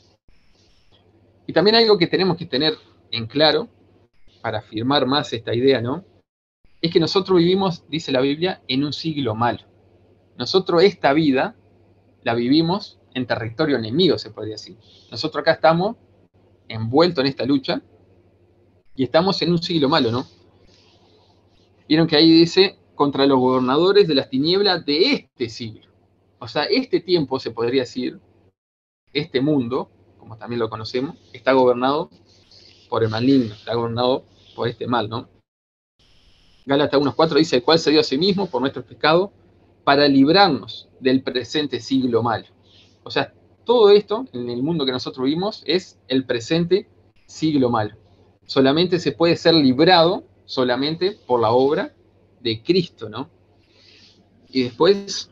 Speaker 4: Y también algo que tenemos que tener en claro, para afirmar más esta idea, ¿no?, es que nosotros vivimos, dice la Biblia, en un siglo malo. Nosotros esta vida la vivimos en territorio enemigo, se podría decir. Nosotros acá estamos envueltos en esta lucha y estamos en un siglo malo, ¿no? Vieron que ahí dice, contra los gobernadores de las tinieblas de este siglo. O sea, este tiempo, se podría decir, este mundo, como también lo conocemos, está gobernado por el maligno, está gobernado por este mal, ¿no? Gálatas 1:4 dice, el cual se dio a sí mismo por nuestros pecados para librarnos del presente siglo malo. O sea, todo esto en el mundo que nosotros vivimos es el presente siglo malo. Solamente se puede ser librado solamente por la obra de Cristo, ¿no? Y después,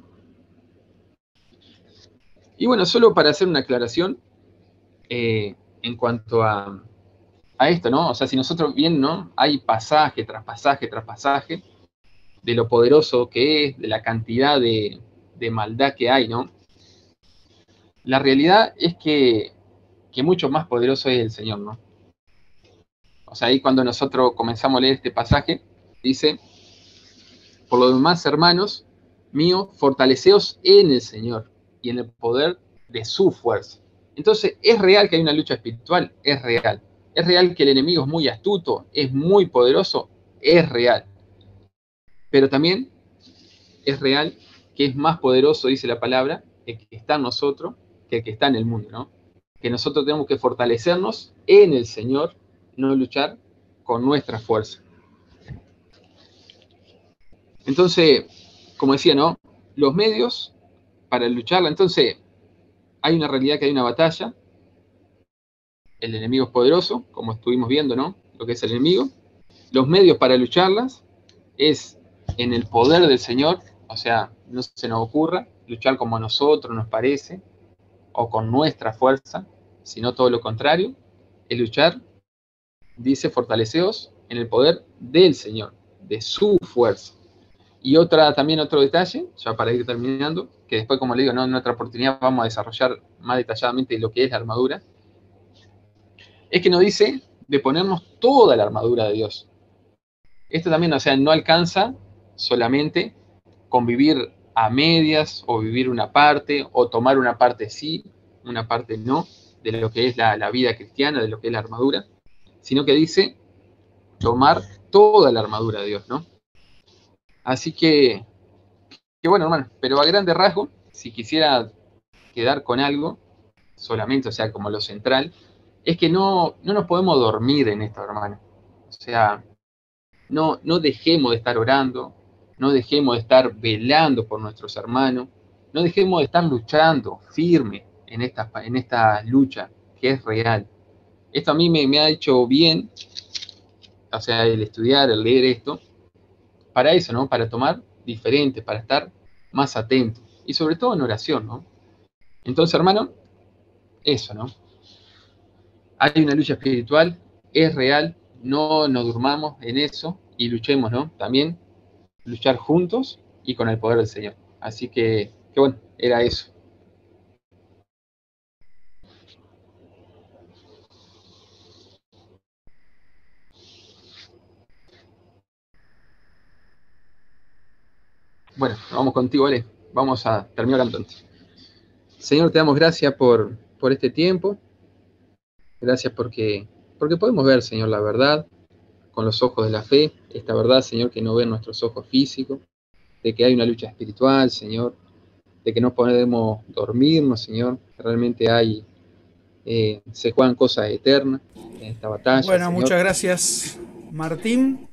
Speaker 4: y bueno, solo para hacer una aclaración en cuanto a esto, ¿no? O sea, si nosotros bien, ¿no?, hay pasaje tras pasaje tras pasaje de lo poderoso que es, de la cantidad de maldad que hay, ¿no? La realidad es que mucho más poderoso es el Señor, ¿no? O sea, ahí cuando nosotros comenzamos a leer este pasaje, dice, por lo demás, hermanos míos, fortaleceos en el Señor y en el poder de su fuerza. Entonces, ¿es real que hay una lucha espiritual? Es real. ¿Es real que el enemigo es muy astuto? ¿Es muy poderoso? Es real. Pero también es real que es más poderoso, dice la palabra, el que está en nosotros que el que está en el mundo, ¿no? Que nosotros tenemos que fortalecernos en el Señor, no luchar con nuestra fuerza. Entonces, como decía, ¿no? Los medios para lucharla. Entonces, hay una realidad que hay una batalla. El enemigo es poderoso, como estuvimos viendo, ¿no? Lo que es el enemigo. Los medios para lucharlas es en el poder del Señor. O sea, no se nos ocurra luchar como a nosotros nos parece o con nuestra fuerza, sino todo lo contrario. Es luchar, dice, fortaleceos en el poder del Señor, de su fuerza. Y también otro detalle, ya para ir terminando, que después, como le digo, ¿no? En otra oportunidad vamos a desarrollar más detalladamente lo que es la armadura, es que nos dice de ponernos toda la armadura de Dios. Esto también, o sea, no alcanza solamente con vivir a medias o vivir una parte o tomar una parte sí, una parte no, de lo que es la vida cristiana, de lo que es la armadura, sino que dice tomar toda la armadura de Dios, ¿no? Así que bueno, hermano, pero a grande rasgo, si quisiera quedar con algo, solamente, o sea, como lo central, es que no nos podemos dormir en esto, hermano. O sea, no dejemos de estar orando, no dejemos de estar velando por nuestros hermanos, no dejemos de estar luchando firme en esta lucha que es real. Esto a mí me ha hecho bien, o sea, el estudiar, el leer esto, para eso, ¿no? Para tomar diferente, para estar más atento y sobre todo en oración, ¿no? Entonces, hermano, eso, ¿no? Hay una lucha espiritual, es real, no nos durmamos en eso y luchemos, ¿no? También luchar juntos y con el poder del Señor. Así que bueno, era eso. Bueno, vamos contigo, Ale. Vamos a terminar entonces. Señor, te damos gracias por este tiempo. Gracias porque podemos ver, Señor, la verdad con los ojos de la fe. Esta verdad, Señor, que no ven nuestros ojos físicos. De que hay una lucha espiritual, Señor. De que no podemos dormirnos, Señor. Que realmente se juegan cosas eternas en esta batalla,
Speaker 1: Bueno,
Speaker 4: Señor.
Speaker 1: muchas gracias, Martín.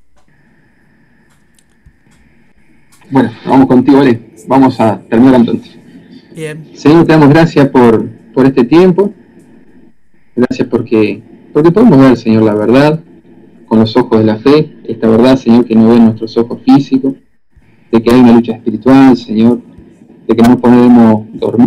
Speaker 4: Bueno, vamos contigo, Ale. Vamos a terminar entonces.
Speaker 1: Bien.
Speaker 4: Señor, te damos gracias por este tiempo. Gracias porque podemos ver, Señor, la verdad con los ojos de la fe. Esta verdad, Señor, que no ven nuestros ojos físicos. De que hay una lucha espiritual, Señor. De que no podemos dormir.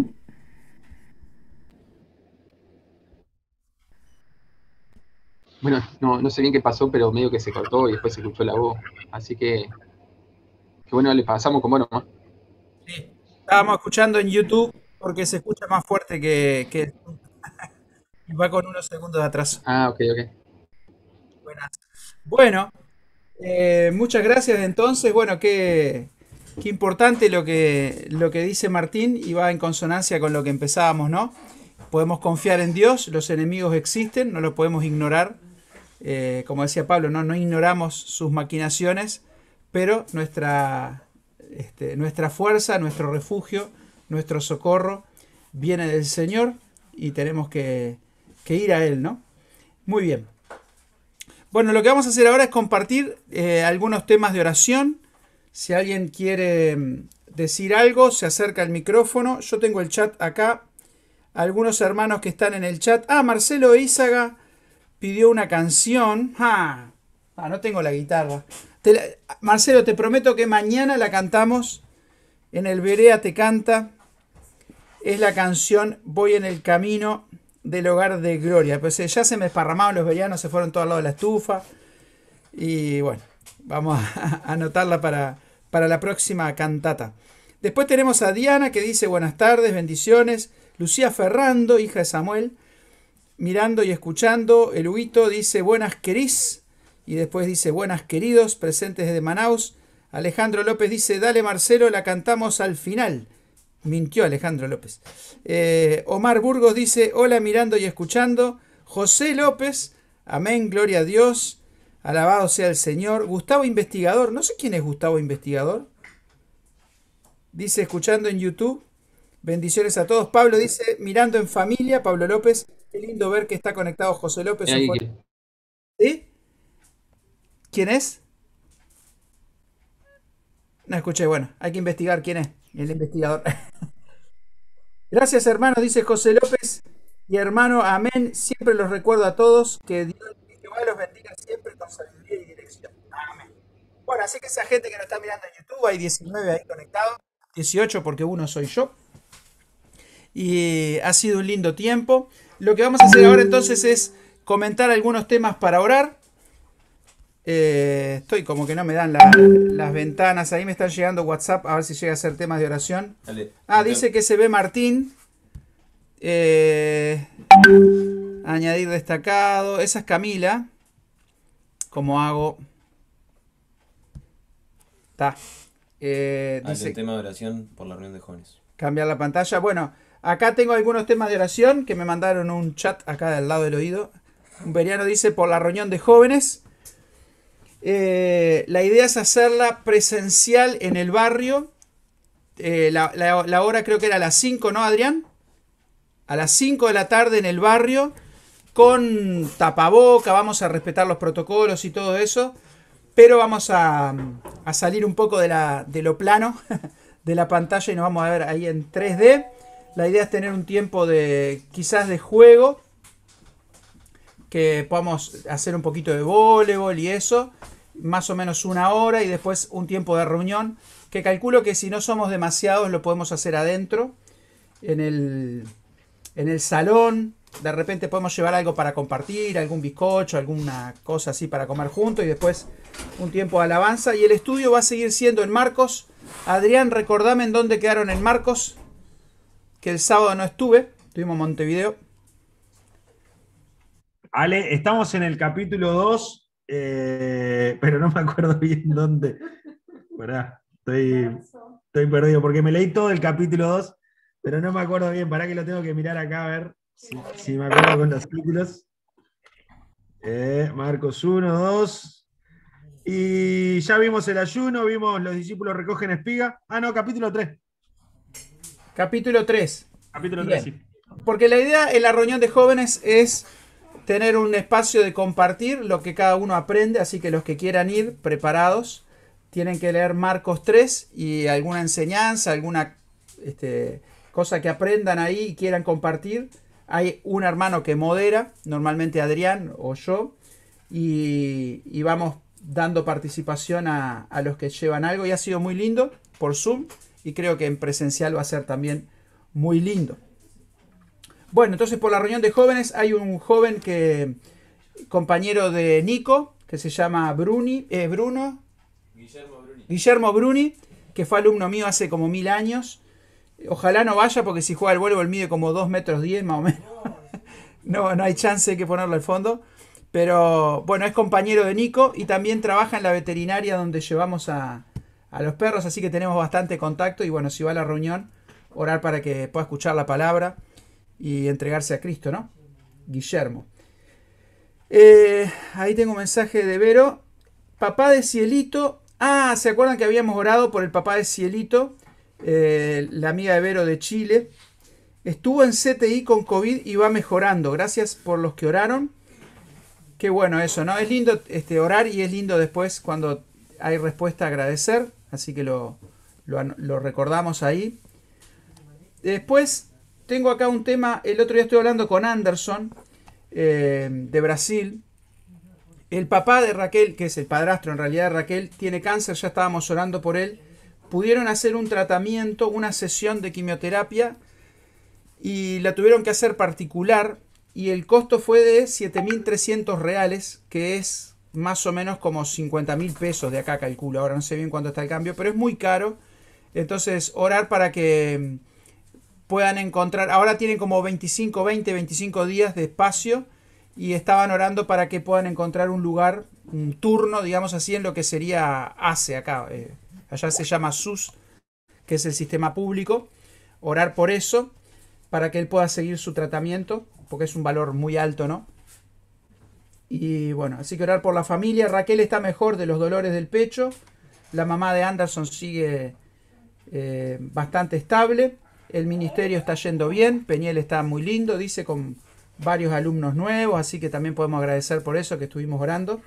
Speaker 4: Bueno, no sé bien qué pasó, pero medio que se cortó y después se escuchó la voz. Así que bueno, le pasamos con bueno, ¿no?
Speaker 1: Sí. Estábamos escuchando en YouTube porque se escucha más fuerte que va con unos segundos de atraso.
Speaker 4: Ah, ok.
Speaker 1: Buenas. Bueno, muchas gracias entonces. Bueno, qué importante lo que dice Martín y va en consonancia con lo que empezábamos, ¿no? Podemos confiar en Dios, los enemigos existen, no los podemos ignorar. Como decía Pablo, no ignoramos sus maquinaciones, pero nuestra fuerza, nuestro refugio, nuestro socorro viene del Señor y tenemos que ir a Él, ¿no? Muy bien. Bueno, lo que vamos a hacer ahora es compartir algunos temas de oración. Si alguien quiere decir algo, se acerca al micrófono. Yo tengo el chat acá. Algunos hermanos que están en el chat. Marcelo Eizaga pidió una canción. No tengo la guitarra. Marcelo, te prometo que mañana la cantamos en el Berea Te Canta. Es la canción Voy en el camino del hogar de Gloria. Pues ya se me desparramaron los bereanos, se fueron todos al lado de la estufa. Y bueno, vamos a anotarla para la próxima cantata. Después tenemos a Diana que dice buenas tardes, bendiciones. Lucía Ferrando, hija de Samuel, mirando y escuchando. El Huguito dice buenas querís. Y después dice buenas queridos, presentes desde Manaus. Alejandro López dice dale Marcelo, la cantamos al final. Mintió Alejandro López. Omar Burgos dice, hola, mirando y escuchando. José López, amén, gloria a Dios. Alabado sea el Señor. Gustavo Investigador, no sé quién es Gustavo Investigador. Dice, escuchando en YouTube. Bendiciones a todos. Pablo dice, mirando en familia. Pablo López, qué lindo ver que está conectado José López. ¿Sí? ¿Quién es? No escuché, bueno, hay que investigar quién es el investigador. Gracias, hermano, dice José López. Y hermano, amén. Siempre los recuerdo a todos. Que Dios Jehová los bendiga siempre con sabiduría y dirección. Amén. Bueno, así que esa gente que nos está mirando en YouTube, hay 19 ahí conectados. 18 porque uno soy yo. Y ha sido un lindo tiempo. Lo que vamos a hacer ahora entonces es comentar algunos temas para orar. Estoy como que no me dan las ventanas. Ahí me están llegando WhatsApp. A ver si llega a ser temas de oración.
Speaker 5: Dale.
Speaker 1: Dice que se ve Martín. Añadir destacado. Esa es Camila. ¿Cómo hago? Está.
Speaker 5: Dice el tema de oración por la reunión de jóvenes.
Speaker 1: Cambiar la pantalla. Bueno, acá tengo algunos temas de oración que me mandaron un chat acá del lado del oído. Un veriano dice por la reunión de jóvenes. La idea es hacerla presencial en el barrio. La hora creo que era a las 5, ¿no, Adrián? A las 5 de la tarde en el barrio, con tapaboca, vamos a respetar los protocolos y todo eso, pero vamos a salir un poco de lo plano de la pantalla y nos vamos a ver ahí en 3D. La idea es tener un tiempo quizás de juego, que podamos hacer un poquito de voleibol y eso, más o menos una hora, y después un tiempo de reunión, que calculo que si no somos demasiados lo podemos hacer adentro, en el salón. De repente podemos llevar algo para compartir, algún bizcocho, alguna cosa así para comer juntos, y después un tiempo de alabanza. Y el estudio va a seguir siendo en Marcos. Adrián, recordame en dónde quedaron en Marcos, que el sábado no estuvimos en Montevideo.
Speaker 6: Ale, estamos en el capítulo 2, pero no me acuerdo bien dónde. Pará, estoy perdido, porque me leí todo el capítulo 2, pero no me acuerdo bien. Pará que lo tengo que mirar acá a ver si me acuerdo con los títulos. Marcos 1, 2. Y ya vimos el ayuno, vimos los discípulos recogen espiga. No, capítulo 3.
Speaker 1: Capítulo 3.
Speaker 6: Capítulo 3, sí.
Speaker 1: Porque la idea en la reunión de jóvenes es tener un espacio de compartir lo que cada uno aprende, así que los que quieran ir preparados tienen que leer Marcos 3 y alguna enseñanza, alguna cosa que aprendan ahí y quieran compartir. Hay un hermano que modera, normalmente Adrián o yo, y vamos dando participación a los que llevan algo, y ha sido muy lindo por Zoom, y creo que en presencial va a ser también muy lindo. Bueno, entonces por la reunión de jóvenes hay un joven compañero de Nico, que se llama Guillermo Bruni, que fue alumno mío hace como 1000 años. Ojalá no vaya, porque si juega al voleibol mide como 2,10 metros más o menos. No hay chance, hay que ponerlo al fondo. Pero bueno, es compañero de Nico y también trabaja en la veterinaria donde llevamos a los perros, así que tenemos bastante contacto. Y bueno, si va a la reunión, orar para que pueda escuchar la palabra y entregarse a Cristo, ¿no? Guillermo. Ahí tengo un mensaje de Vero. Papá de Cielito. ¿Se acuerdan que habíamos orado por el papá de Cielito? La amiga de Vero de Chile. Estuvo en CTI con COVID y va mejorando. Gracias por los que oraron. Qué bueno eso, ¿no? Es lindo orar, y es lindo después cuando hay respuesta agradecer. Así que lo recordamos ahí. Después tengo acá un tema. El otro día estoy hablando con Anderson de Brasil. El papá de Raquel, que es el padrastro en realidad de Raquel, tiene cáncer. Ya estábamos orando por él. Pudieron hacer un tratamiento, una sesión de quimioterapia, y la tuvieron que hacer particular, y el costo fue de 7.300 reales, que es más o menos como 50.000 pesos de acá, calculo. Ahora no sé bien cuánto está el cambio, pero es muy caro. Entonces, orar para que puedan encontrar. Ahora tienen como 25 días de espacio, y estaban orando para que puedan encontrar un lugar, un turno, digamos así, en lo que sería ACE acá. Allá se llama SUS, que es el sistema público. orar por eso, para que él pueda seguir su tratamiento, porque es un valor muy alto, ¿no? Y bueno, así que orar por la familia. Raquel está mejor de los dolores del pecho. La mamá de Anderson sigue bastante estable. El ministerio está yendo bien. Peñel está muy lindo, dice, con varios alumnos nuevos, así que también podemos agradecer por eso, que estuvimos orando.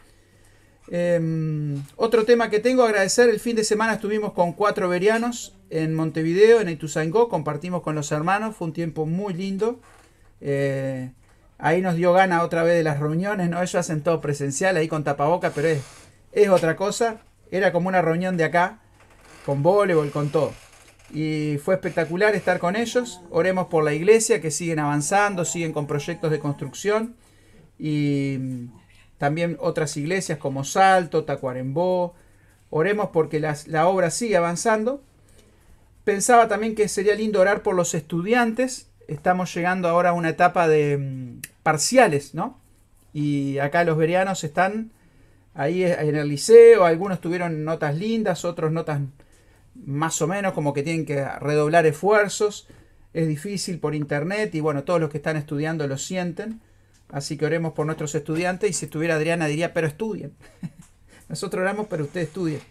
Speaker 1: Otro tema que tengo, agradecer, el fin de semana estuvimos con 4 berianos en Montevideo, en Ituzaingó, compartimos con los hermanos, fue un tiempo muy lindo. Ahí nos dio gana otra vez de las reuniones, ¿no? Ellos hacen todo presencial, ahí con tapaboca, pero es otra cosa. Era como una reunión de acá, con voleibol, con todo. Y fue espectacular estar con ellos. Oremos por la iglesia, que siguen avanzando, siguen con proyectos de construcción. Y también otras iglesias como Salto, Tacuarembó. Oremos porque la obra sigue avanzando. Pensaba también que sería lindo orar por los estudiantes. Estamos llegando ahora a una etapa de parciales, ¿no? Y acá los berianos están ahí en el liceo. Algunos tuvieron notas lindas, otros notas más o menos, como que tienen que redoblar esfuerzos. Es difícil por internet y bueno, todos los que están estudiando lo sienten. Así que oremos por nuestros estudiantes. Y si estuviera Adriana diría, pero estudien. Nosotros oramos, pero usted estudie.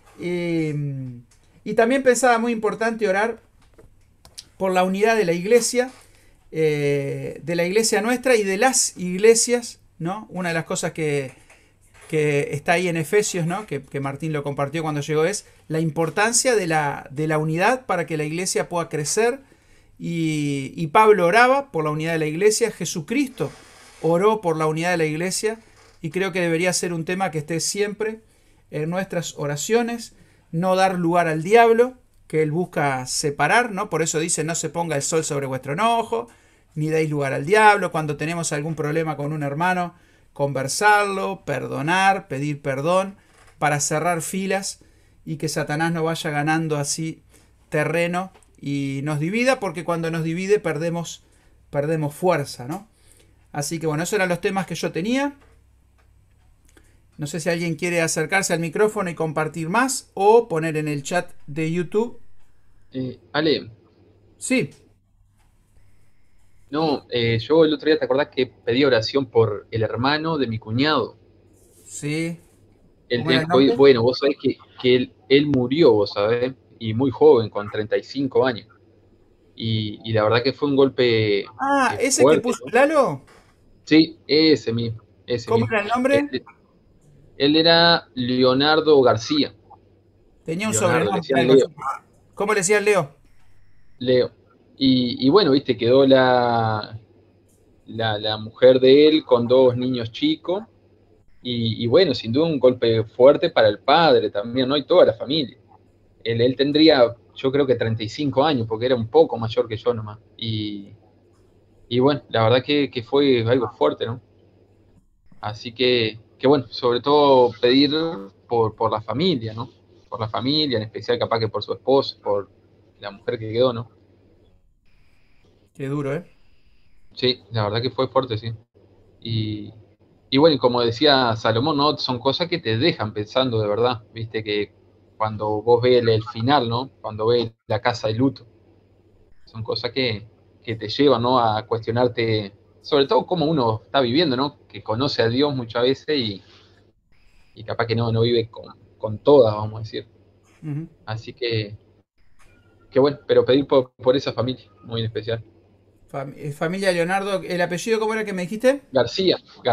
Speaker 1: Y también pensaba muy importante orar por la unidad de la iglesia nuestra y de las iglesias, ¿no? Una de las cosas que está ahí en Efesios, ¿no? Que Martín lo compartió cuando llegó, es la importancia de la unidad para que la iglesia pueda crecer. Y Pablo oraba por la unidad de la iglesia, Jesucristo oró por la unidad de la iglesia, y creo que debería ser un tema que esté siempre en nuestras oraciones, no dar lugar al diablo, que él busca separar, ¿no? Por eso dice, no se ponga el sol sobre vuestro enojo, ni deis lugar al diablo. Cuando tenemos algún problema con un hermano, conversarlo, perdonar, pedir perdón, para cerrar filas y que Satanás no vaya ganando así terreno y nos divida, porque cuando nos divide perdemos fuerza, ¿no? Así que bueno, esos eran los temas que yo tenía. No sé si alguien quiere acercarse al micrófono y compartir más o poner en el chat de YouTube.
Speaker 4: Ale.
Speaker 1: Sí.
Speaker 4: No, yo el otro día, ¿te acordás que pedí oración por el hermano de mi cuñado?
Speaker 1: Sí.
Speaker 4: ¿Cómo era el nombre? Bueno, vos sabés que él murió, vos sabés, y muy joven, con 35 años. Y la verdad que fue un golpe
Speaker 1: ¿ese
Speaker 4: fuerte,
Speaker 1: que puso
Speaker 4: ¿no?
Speaker 1: Lalo?
Speaker 4: Sí, ese mismo.
Speaker 1: ¿Cómo era el nombre?
Speaker 4: Él era Leonardo García.
Speaker 1: Tenía un
Speaker 4: Leonardo,
Speaker 1: sobrenombre. ¿Cómo le decían Leo?
Speaker 4: Leo. Y bueno, viste, quedó la mujer de él con 2 niños chicos. Y bueno, sin duda un golpe fuerte para el padre también, ¿no? Y toda la familia. Él tendría, yo creo que 35 años, porque era un poco mayor que yo nomás. Y bueno, la verdad que fue algo fuerte, ¿no? Así que bueno, sobre todo pedir por la familia, ¿no? Por la familia, en especial capaz que por su esposo, por la mujer que quedó, ¿no?
Speaker 1: Qué duro, ¿eh?
Speaker 4: Sí, la verdad que fue fuerte, sí. Y bueno, y como decía Salomón, ¿no? Son cosas que te dejan pensando de verdad, viste, que cuando vos ves el final, ¿no? Cuando ves la casa de luto, son cosas que te llevan, ¿no? A cuestionarte, sobre todo cómo uno está viviendo, ¿no? Que conoce a Dios muchas veces y capaz que no vive con todas, vamos a decir.
Speaker 1: Uh-huh.
Speaker 4: Así que bueno, pero pedir por esa familia, muy en especial.
Speaker 1: Familia Leonardo, ¿el apellido cómo era que me dijiste?
Speaker 4: García.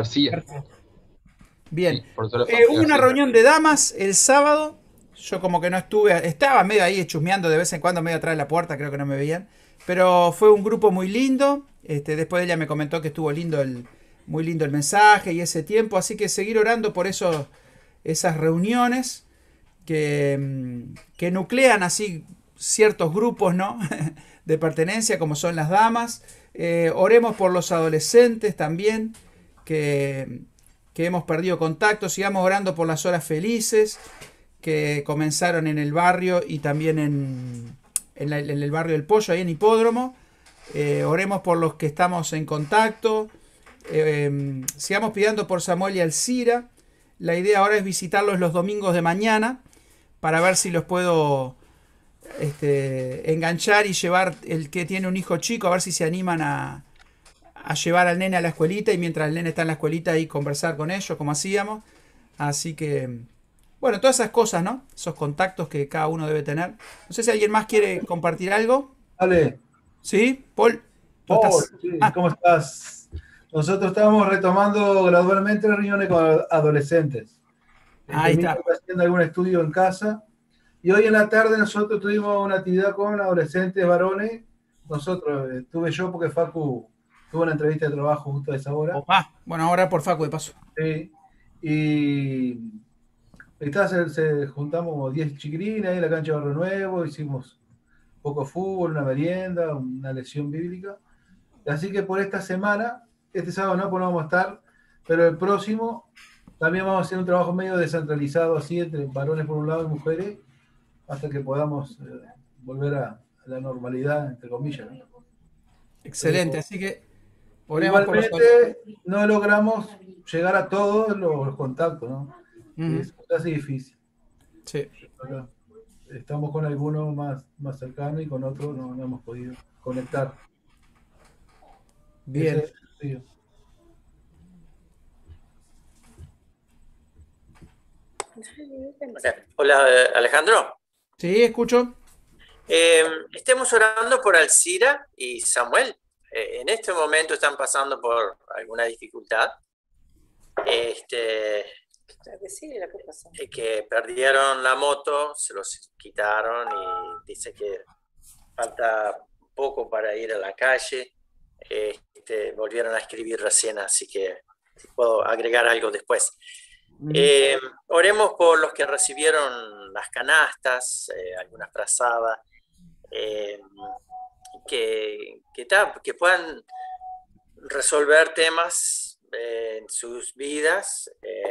Speaker 1: Bien.
Speaker 4: Sí, por toda la familia
Speaker 1: Hubo una
Speaker 4: García.
Speaker 1: reunión de damas el sábado. Yo como que no estuve, estaba medio ahí chusmeando de vez en cuando, medio atrás de la puerta, creo que no me veían. Pero fue un grupo muy lindo. Después ella me comentó que estuvo muy lindo el mensaje y ese tiempo. Así que seguir orando por esas reuniones que nuclean así ciertos grupos, ¿no? de pertenencia, como son las damas. Oremos por los adolescentes también, que hemos perdido contacto. Sigamos orando por las horas felices que comenzaron en el barrio y también en el barrio del Pollo, ahí en Hipódromo. Oremos por los que estamos en contacto. Sigamos pidiendo por Samuel y Alcira. La idea ahora es visitarlos los domingos de mañana para ver si los puedo enganchar y llevar el que tiene un hijo chico, a ver si se animan a llevar al nene a la escuelita y mientras el nene está en la escuelita ahí conversar con ellos, como hacíamos. Así que, bueno, todas esas cosas, ¿no? Esos contactos que cada uno debe tener. No sé si alguien más quiere compartir algo.
Speaker 7: Dale.
Speaker 1: ¿Sí? Paul. ¿Tú
Speaker 7: Paul,
Speaker 1: estás?
Speaker 7: sí, ¿cómo estás? Nosotros estamos retomando gradualmente reuniones con adolescentes.
Speaker 1: Ahí está.
Speaker 7: Está haciendo algún estudio en casa. Y hoy en la tarde nosotros tuvimos una actividad con adolescentes varones. Nosotros, estuve yo porque Facu tuvo una entrevista de trabajo justo a esa hora.
Speaker 1: Opa. Bueno, ahora por Facu de paso.
Speaker 7: Sí. Y juntamos como 10 chiquilines ahí en la cancha de Barrio Nuevo, hicimos un poco de fútbol, una merienda, una lección bíblica. Así que por esta semana, este sábado no, pues no vamos a estar, pero el próximo también vamos a hacer un trabajo medio descentralizado, así, entre varones por un lado y mujeres, hasta que podamos volver a la normalidad, entre comillas, ¿no?
Speaker 1: Excelente, así que oremos por los
Speaker 7: igualmente no logramos llegar a todos los contactos, ¿no? Es casi difícil.
Speaker 1: Sí.
Speaker 7: Estamos con algunos más cercanos y con otros no hemos podido conectar.
Speaker 1: Bien.
Speaker 2: Hola, Alejandro.
Speaker 1: Sí, escucho.
Speaker 2: Estemos orando por Alcira y Samuel. En este momento están pasando por alguna dificultad. Que perdieron la moto, se los quitaron y dice que falta poco para ir a la calle. Volvieron a escribir recién, así que puedo agregar algo después. Oremos por los que recibieron las canastas, algunas frazadas, que puedan resolver temas en sus vidas,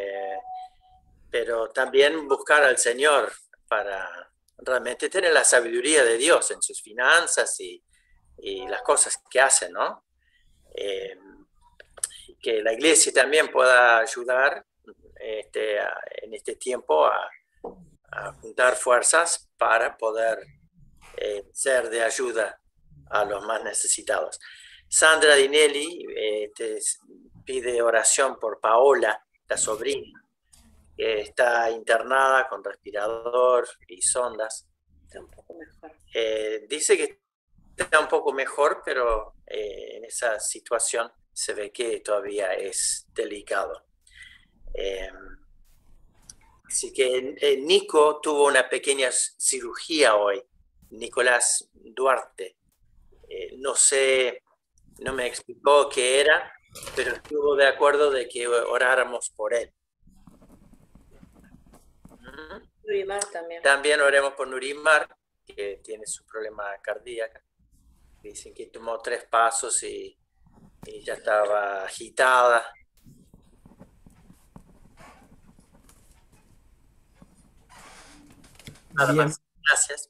Speaker 2: pero también buscar al Señor para realmente tener la sabiduría de Dios en sus finanzas y las cosas que hacen, ¿no? Que la iglesia también pueda ayudar en este tiempo a juntar fuerzas para poder ser de ayuda a los más necesitados. Sandra Dinelli pide oración por Paola, la sobrina, que está internada con respirador y sondas.
Speaker 8: Está un poco mejor.
Speaker 2: Dice que está un poco mejor, pero en esa situación se ve que todavía es delicado. Así que Nico tuvo una pequeña cirugía hoy, Nicolás Duarte. No sé, no me explicó qué era, pero estuvo de acuerdo de que oráramos por él.
Speaker 8: Nurimar también.
Speaker 2: También oremos por Nurimar, que tiene su problema cardíaco. Dicen que tomó 3 pasos y ya estaba agitada. Nada más. Gracias.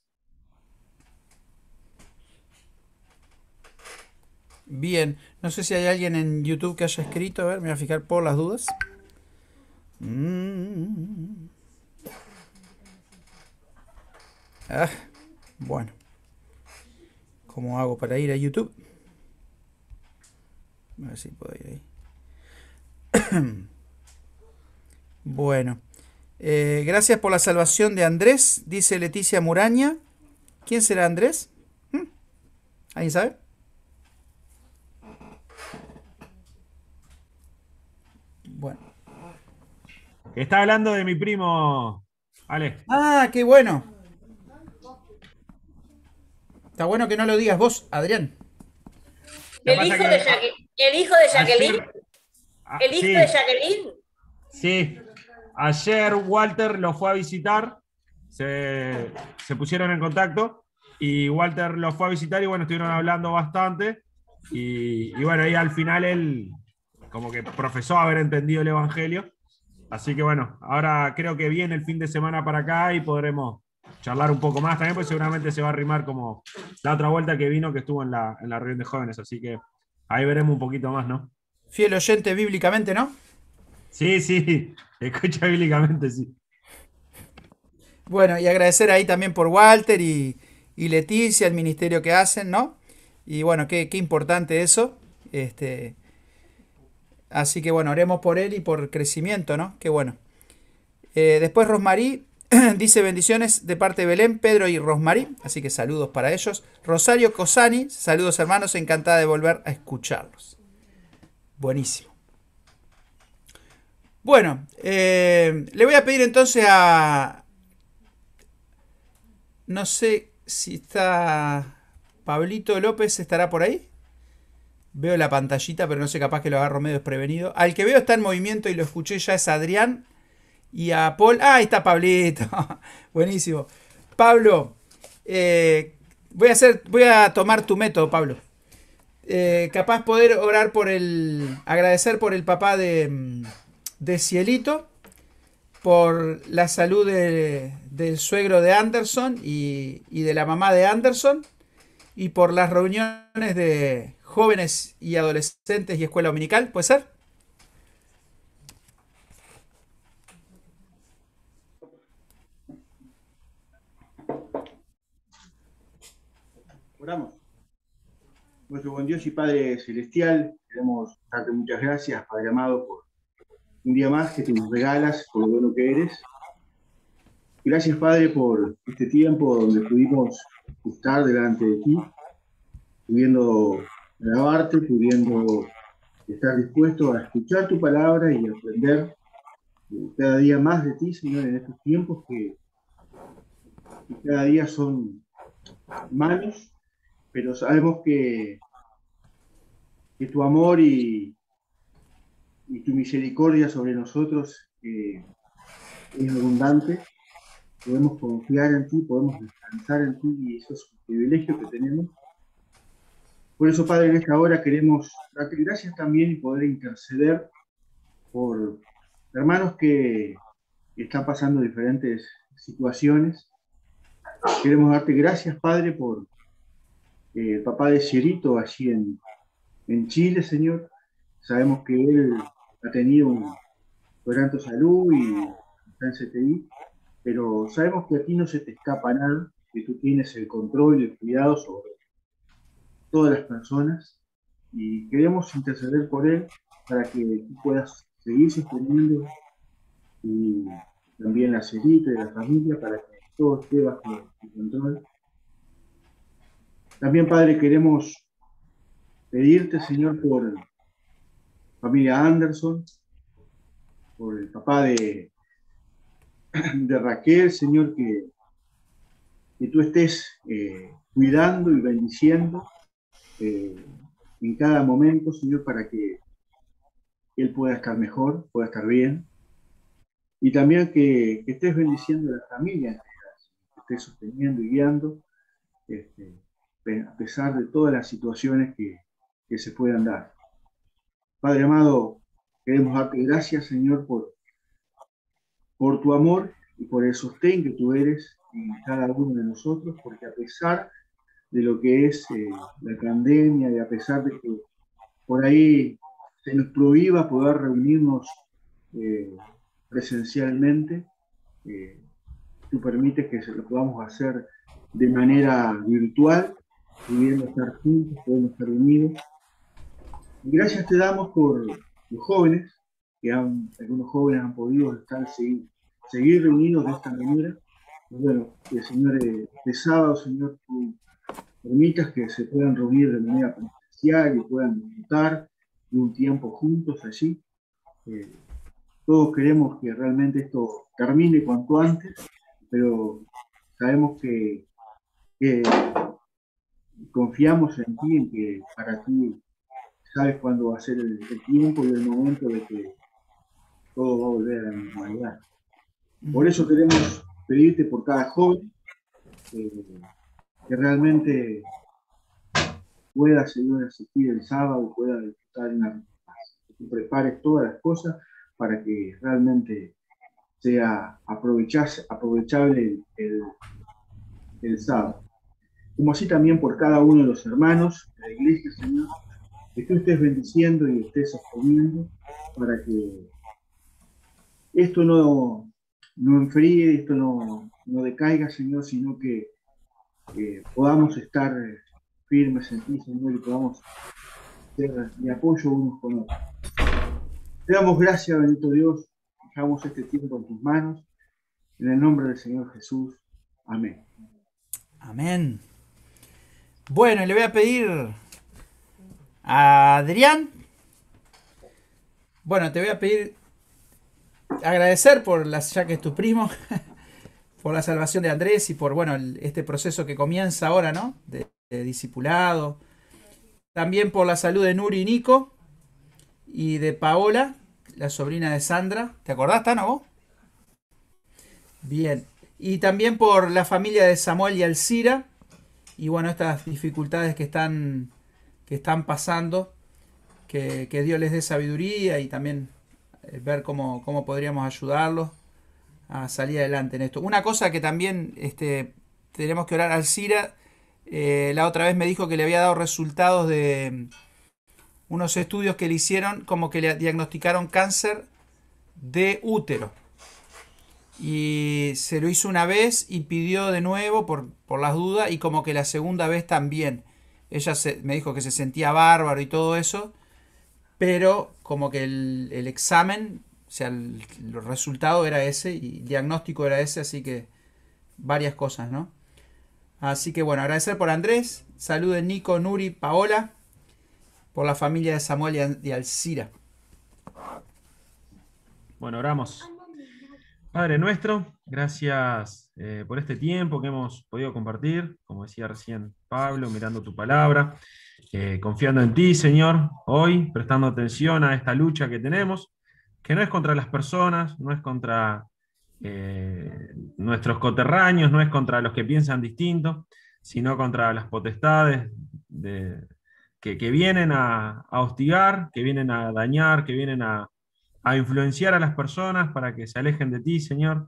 Speaker 1: Bien, no sé si hay alguien en YouTube que haya escrito, a ver, me voy a fijar por las dudas. Bueno, ¿cómo hago para ir a YouTube? A ver si puedo ir ahí. Bueno, gracias por la salvación de Andrés, dice Leticia Muraña. ¿Quién será Andrés? ¿Alguien sabe? Bueno.
Speaker 6: Está hablando de mi primo, Ale.
Speaker 1: Ah, qué bueno. Está bueno que no lo digas vos, Adrián.
Speaker 8: ¿El hijo de Jacqueline? ¿El hijo
Speaker 6: sí.
Speaker 8: de Jacqueline?
Speaker 6: Sí. Ayer Walter lo fue a visitar, se pusieron en contacto y Walter lo fue a visitar y bueno, estuvieron hablando bastante y bueno, ahí al final él como que profesó haber entendido el Evangelio. Así que bueno, ahora creo que viene el fin de semana para acá y podremos charlar un poco más también, pues seguramente se va a arrimar como la otra vuelta que vino, que estuvo en la reunión de jóvenes. Así que ahí veremos un poquito más, ¿no?
Speaker 1: Fiel oyente bíblicamente, ¿no?
Speaker 6: Sí, escucha bíblicamente, sí.
Speaker 1: Bueno, y agradecer ahí también por Walter y y Leticia, el ministerio que hacen, ¿no? Y bueno, qué importante eso. Así que bueno, oremos por él y por crecimiento, ¿no? Qué bueno. Después Rosmarí dice bendiciones de parte de Belén, Pedro y Rosmarí, así que saludos para ellos. Rosario Cosani, saludos hermanos, encantada de volver a escucharlos. Buenísimo. Bueno, le voy a pedir entonces a... No sé si está... Pablito López, ¿estará por ahí? Veo la pantallita, pero no sé, capaz que lo agarro medio desprevenido. Al que veo está en movimiento y lo escuché ya es Adrián. Y a Paul... ¡Ah, ahí está Pablito! Buenísimo. Pablo, voy a tomar tu método, Pablo. Capaz poder orar por agradecer por el papá de Cielito, por la salud del suegro de Anderson y de la mamá de Anderson, y por las reuniones de jóvenes y adolescentes y escuela dominical, ¿puede ser?
Speaker 9: Oramos. Nuestro buen Dios y Padre Celestial, queremos darte muchas gracias, Padre amado, por un día más que tú nos regalas, por lo bueno que eres. Gracias, Padre, por este tiempo donde pudimos estar delante de ti, pudiendo alabarte, pudiendo estar dispuesto a escuchar tu palabra y aprender cada día más de ti, Señor, en estos tiempos que cada día son malos, pero sabemos que tu amor y tu misericordia sobre nosotros es abundante. Podemos confiar en ti, podemos descansar en ti, y eso es un privilegio que tenemos. Por eso, Padre, en esta hora queremos darte gracias también y poder interceder por hermanos que están pasando diferentes situaciones. Queremos darte gracias, Padre, por el papá de Cielito allí en Chile, Señor. Sabemos que él ha tenido un quebranto de salud y está en CTI, pero sabemos que a ti no se te escapa nada, que tú tienes el control y el cuidado sobre todas las personas, y queremos interceder por él para que tú puedas seguir sosteniendo, y también la Cielito y la familia, para que todo esté bajo tu control. También, Padre, queremos pedirte, Señor, por familia Anderson, por el papá de Raquel, Señor, que tú estés cuidando y bendiciendo en cada momento, Señor, para que él pueda estar mejor, pueda estar bien. Y también que estés bendiciendo a la familia, que estés sosteniendo y guiando, a pesar de todas las situaciones que se puedan dar. Padre amado, queremos darte gracias, Señor, por tu amor y por el sostén que tú eres en cada uno de nosotros, porque a pesar de lo que es la pandemia, y a pesar de que por ahí se nos prohíba poder reunirnos presencialmente, tú permites que lo podamos hacer de manera virtual, pudiendo estar juntos, podemos estar unidos. Y gracias te damos por los jóvenes, que algunos jóvenes han podido seguir reunidos de esta manera. Y bueno, que Señor, de sábado, Señor, tú permitas que se puedan reunir de manera presencial y puedan disfrutar de un tiempo juntos allí. Todos queremos que realmente esto termine cuanto antes, pero sabemos que confiamos en ti, en que para ti sabes cuándo va a ser el tiempo y el momento de que todo va a volver a la normalidad. Por eso queremos pedirte por cada joven que realmente pueda, Señor, asistir el sábado, pueda disfrutar en la paz. Que tú prepares todas las cosas para que realmente sea aprovechable el sábado. Como así también por cada uno de los hermanos de la iglesia, Señor, que tú estés bendiciendo y estés sosteniendo para que esto no enfríe, esto no decaiga, Señor, sino que podamos estar firmes en ti, Señor, y podamos ser de apoyo unos con otros. Te damos gracias, bendito Dios, dejamos este tiempo en tus manos, en el nombre del Señor Jesús. Amén.
Speaker 1: Amén. Bueno, le voy a pedir a Adrián. Bueno, te voy a pedir agradecer por ya que es tu primo, por la salvación de Andrés y por este proceso que comienza ahora, ¿no? De discipulado. También por la salud de Nuri y Nico y de Paola, la sobrina de Sandra. ¿Te acordás, Tano, vos? Bien. Y también por la familia de Samuel y Alcira. Y bueno, estas dificultades que están pasando. Que Dios les dé sabiduría y también ver cómo podríamos ayudarlos a salir adelante en esto. Una cosa que también tenemos que orar, Alcira, la otra vez me dijo que le había dado resultados de unos estudios que le hicieron, como que le diagnosticaron cáncer de útero. Y se lo hizo una vez y pidió de nuevo por las dudas, y como que la segunda vez también. Ella me dijo que se sentía bárbaro y todo eso, pero como que el examen, o sea, el resultado era ese y el diagnóstico era ese, así que varias cosas, ¿no? Así que bueno, agradecer por Andrés, saluden Nico, Nuri, Paola, por la familia de Samuel y Alcira.
Speaker 6: Bueno, oramos. Padre nuestro, gracias por este tiempo que hemos podido compartir, como decía recién Pablo, mirando tu palabra, confiando en ti, Señor, hoy, prestando atención a esta lucha que tenemos, que no es contra las personas, no es contra nuestros coterráneos, no es contra los que piensan distinto, sino contra las potestades que vienen a hostigar, que vienen a dañar, que vienen a influenciar a las personas para que se alejen de ti, Señor.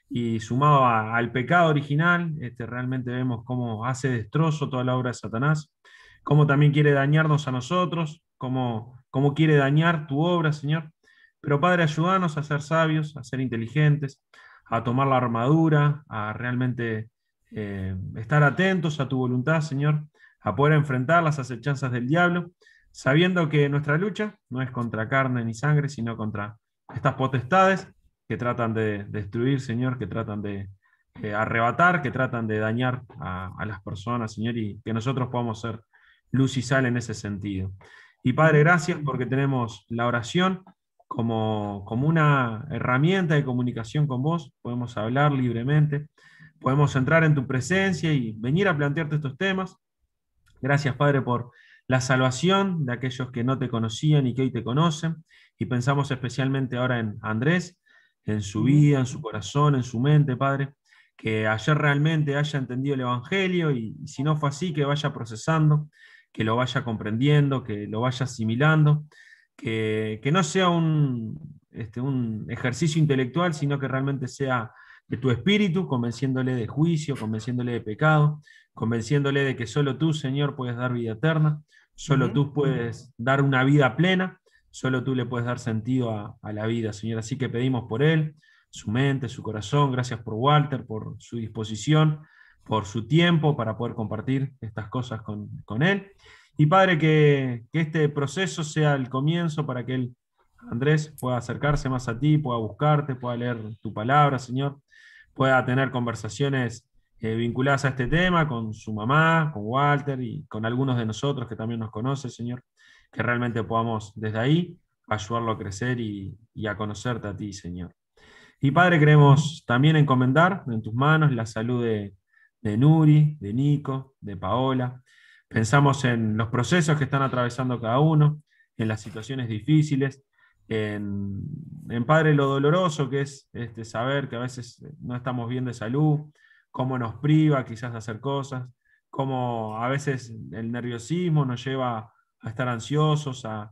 Speaker 6: Y sumado al pecado original, realmente vemos cómo hace destrozo toda la obra de Satanás, cómo también quiere dañarnos a nosotros, cómo quiere dañar tu obra, Señor. Pero Padre, ayúdanos a ser sabios, a ser inteligentes, a tomar la armadura, a realmente estar atentos a tu voluntad, Señor, a poder enfrentar las acechanzas del diablo, sabiendo que nuestra lucha no es contra carne ni sangre, sino contra estas potestades que tratan de destruir, Señor, que tratan de arrebatar, que tratan de dañar a las personas, Señor, y que nosotros podamos ser luz y sal en ese sentido. Y Padre, gracias porque tenemos la oración como una herramienta de comunicación con vos, podemos hablar libremente, podemos entrar en tu presencia y venir a plantearte estos temas. Gracias, Padre, por la salvación de aquellos que no te conocían y que hoy te conocen, y pensamos especialmente ahora en Andrés, en su vida, en su corazón, en su mente, Padre, que ayer realmente haya entendido el Evangelio, y si no fue así, que vaya procesando, que lo vaya comprendiendo, que lo vaya asimilando, que no sea un ejercicio intelectual, sino que realmente sea de tu espíritu, convenciéndole de juicio, convenciéndole de pecado, convenciéndole de que solo tú, Señor, puedes dar vida eterna, solo tú puedes dar una vida plena, solo tú le puedes dar sentido a la vida, Señor. Así que pedimos por él, su mente, su corazón. Gracias por Walter, por su disposición, por su tiempo para poder compartir estas cosas con él. Y Padre, que este proceso sea el comienzo para que él, Andrés, pueda acercarse más a ti, pueda buscarte, pueda leer tu palabra, Señor, pueda tener conversaciones vinculadas a este tema con su mamá, con Walter y con algunos de nosotros que también nos conocen, Señor, que realmente podamos desde ahí ayudarlo a crecer y a conocerte a ti, Señor. Y Padre, queremos también encomendar en tus manos la salud de Nuri, de Nico, de Paola. Pensamos en los procesos que están atravesando cada uno, en las situaciones difíciles, en Padre, lo doloroso que es saber que a veces no estamos bien de salud, cómo nos priva quizás de hacer cosas, cómo a veces el nerviosismo nos lleva a estar ansiosos, a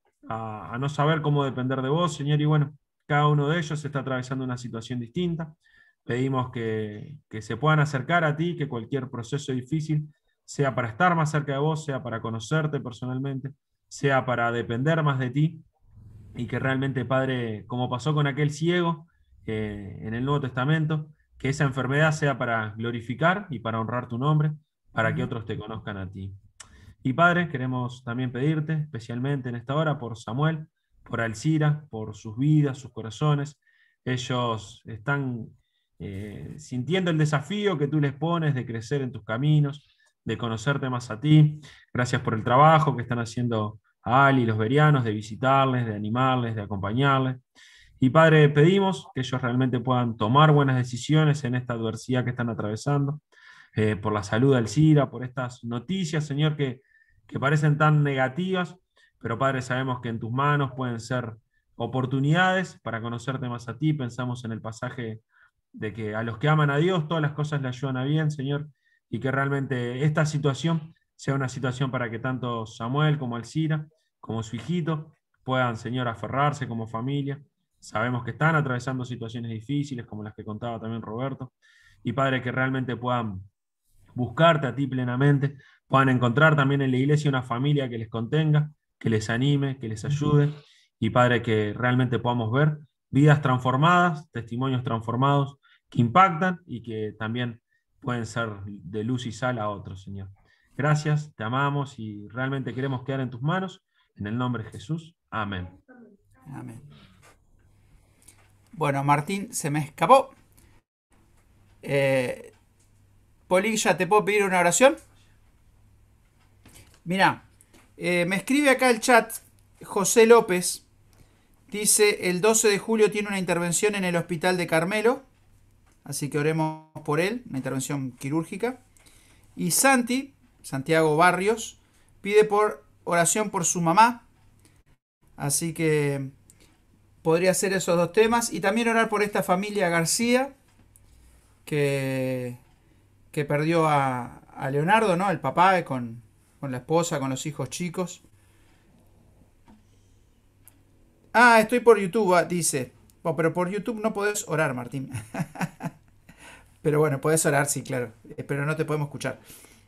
Speaker 6: no saber cómo depender de vos, Señor, y bueno, cada uno de ellos está atravesando una situación distinta. Pedimos que se puedan acercar a ti, que cualquier proceso difícil sea para estar más cerca de vos, sea para conocerte personalmente, sea para depender más de ti, y que realmente, Padre, como pasó con aquel ciego en el Nuevo Testamento, que esa enfermedad sea para glorificar y para honrar tu nombre, para que otros te conozcan a ti. Y Padre, queremos también pedirte, especialmente en esta hora, por Samuel, por Alcira, por sus vidas, sus corazones. Ellos están sintiendo el desafío que tú les pones de crecer en tus caminos, de conocerte más a ti. Gracias por el trabajo que están haciendo a Ali y los berianos, de visitarles, de animarles, de acompañarles. Y Padre, pedimos que ellos realmente puedan tomar buenas decisiones en esta adversidad que están atravesando, por la salud de Alcira, por estas noticias, Señor, que parecen tan negativas, pero Padre, sabemos que en tus manos pueden ser oportunidades para conocerte más a ti. Pensamos en el pasaje de que a los que aman a Dios todas las cosas le ayudan a bien, Señor, y que realmente esta situación sea una situación para que tanto Samuel como Alcira, como su hijito, puedan, Señor, aferrarse como familia. Sabemos que están atravesando situaciones difíciles, como las que contaba también Roberto, y Padre, que realmente puedan buscarte a ti plenamente, puedan encontrar también en la iglesia una familia que les contenga, que les anime, que les ayude, y Padre, que realmente podamos ver vidas transformadas, testimonios transformados, que impactan y que también pueden ser de luz y sal a otros, Señor. Gracias, te amamos y realmente queremos quedar en tus manos. En el nombre de Jesús. Amén.
Speaker 1: Amén. Bueno, Martín, se me escapó. Polilla, ¿te puedo pedir una oración? Mira, me escribe acá el chat José López. Dice, el 12 de julio tiene una intervención en el Hospital de Carmelo. Así que oremos por él, una intervención quirúrgica. Y Santiago Barrios, pide por oración por su mamá. Así que podría ser esos dos temas. Y también orar por esta familia García, que perdió a Leonardo, ¿no? El papá con la esposa, con los hijos chicos. Ah, estoy por YouTube, dice. Bueno, pero por YouTube no podés orar, Martín. Pero bueno, podés orar, sí, claro. Pero no te podemos escuchar.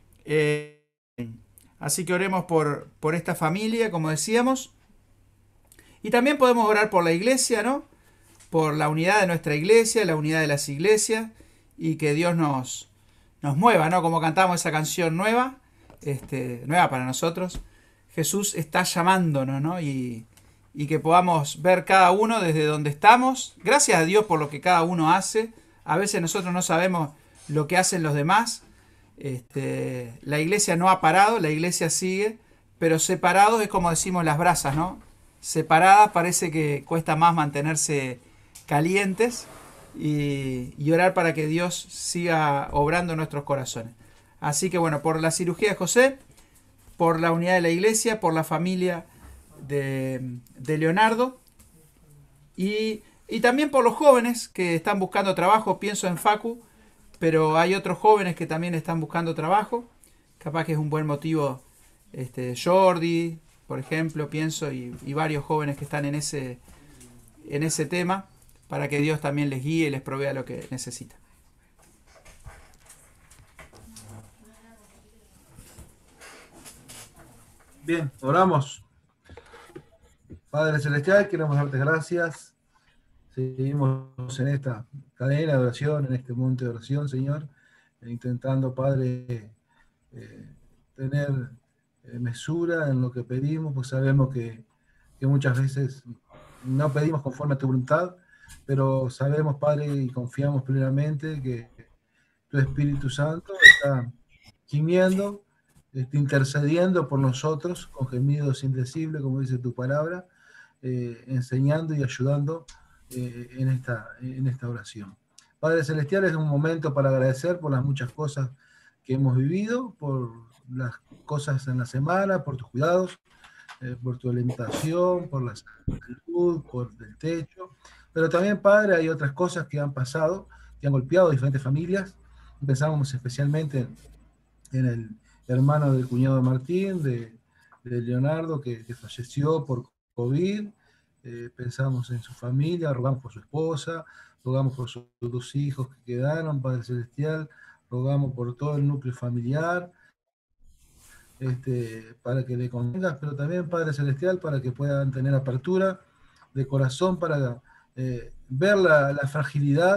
Speaker 1: Así que oremos por esta familia, como decíamos. Y también podemos orar por la iglesia, ¿no? Por la unidad de nuestra iglesia, la unidad de las iglesias. Y que Dios nos mueva, ¿no? Como cantamos esa canción nueva, nueva para nosotros. Jesús está llamándonos, ¿no? Y que podamos ver cada uno desde donde estamos. Gracias a Dios por lo que cada uno hace. A veces nosotros no sabemos lo que hacen los demás. La iglesia no ha parado, la iglesia sigue, pero separados es como decimos las brasas, ¿no? Separadas parece que cuesta más mantenerse calientes y orar para que Dios siga obrando en nuestros corazones. Así que bueno, por la cirugía de José, por la unidad de la iglesia, por la familia de Leonardo y también por los jóvenes que están buscando trabajo. Pienso en Facu, pero hay otros jóvenes que también están buscando trabajo. Capaz que es un buen motivo, Jordi, por ejemplo, pienso, y varios jóvenes que están en ese tema, para que Dios también les guíe y les provea lo que necesitan.
Speaker 7: Bien, oramos. Padre Celestial, queremos darte gracias. Seguimos en esta cadena de oración, en este monte de oración, Señor, intentando, Padre, tener mesura en lo que pedimos, pues sabemos que muchas veces no pedimos conforme a tu voluntad, pero sabemos, Padre, y confiamos plenamente que tu Espíritu Santo está gimiendo, intercediendo por nosotros con gemidos indecibles, como dice tu palabra, enseñando y ayudando en esta oración. Padre Celestial, es un momento para agradecer por las muchas cosas que hemos vivido, por las cosas en la semana, por tus cuidados, por tu alimentación, por la salud, por el techo. Pero también, Padre, hay otras cosas que han pasado, que han golpeado a diferentes familias. Pensamos especialmente en el hermano del cuñado de Martín, de Leonardo, que falleció por COVID. Pensamos en su familia, rogamos por su esposa, rogamos por sus dos hijos que quedaron, Padre Celestial, rogamos por todo el núcleo familiar, para que le convengas, pero también, Padre Celestial, para que puedan tener apertura de corazón para ver la fragilidad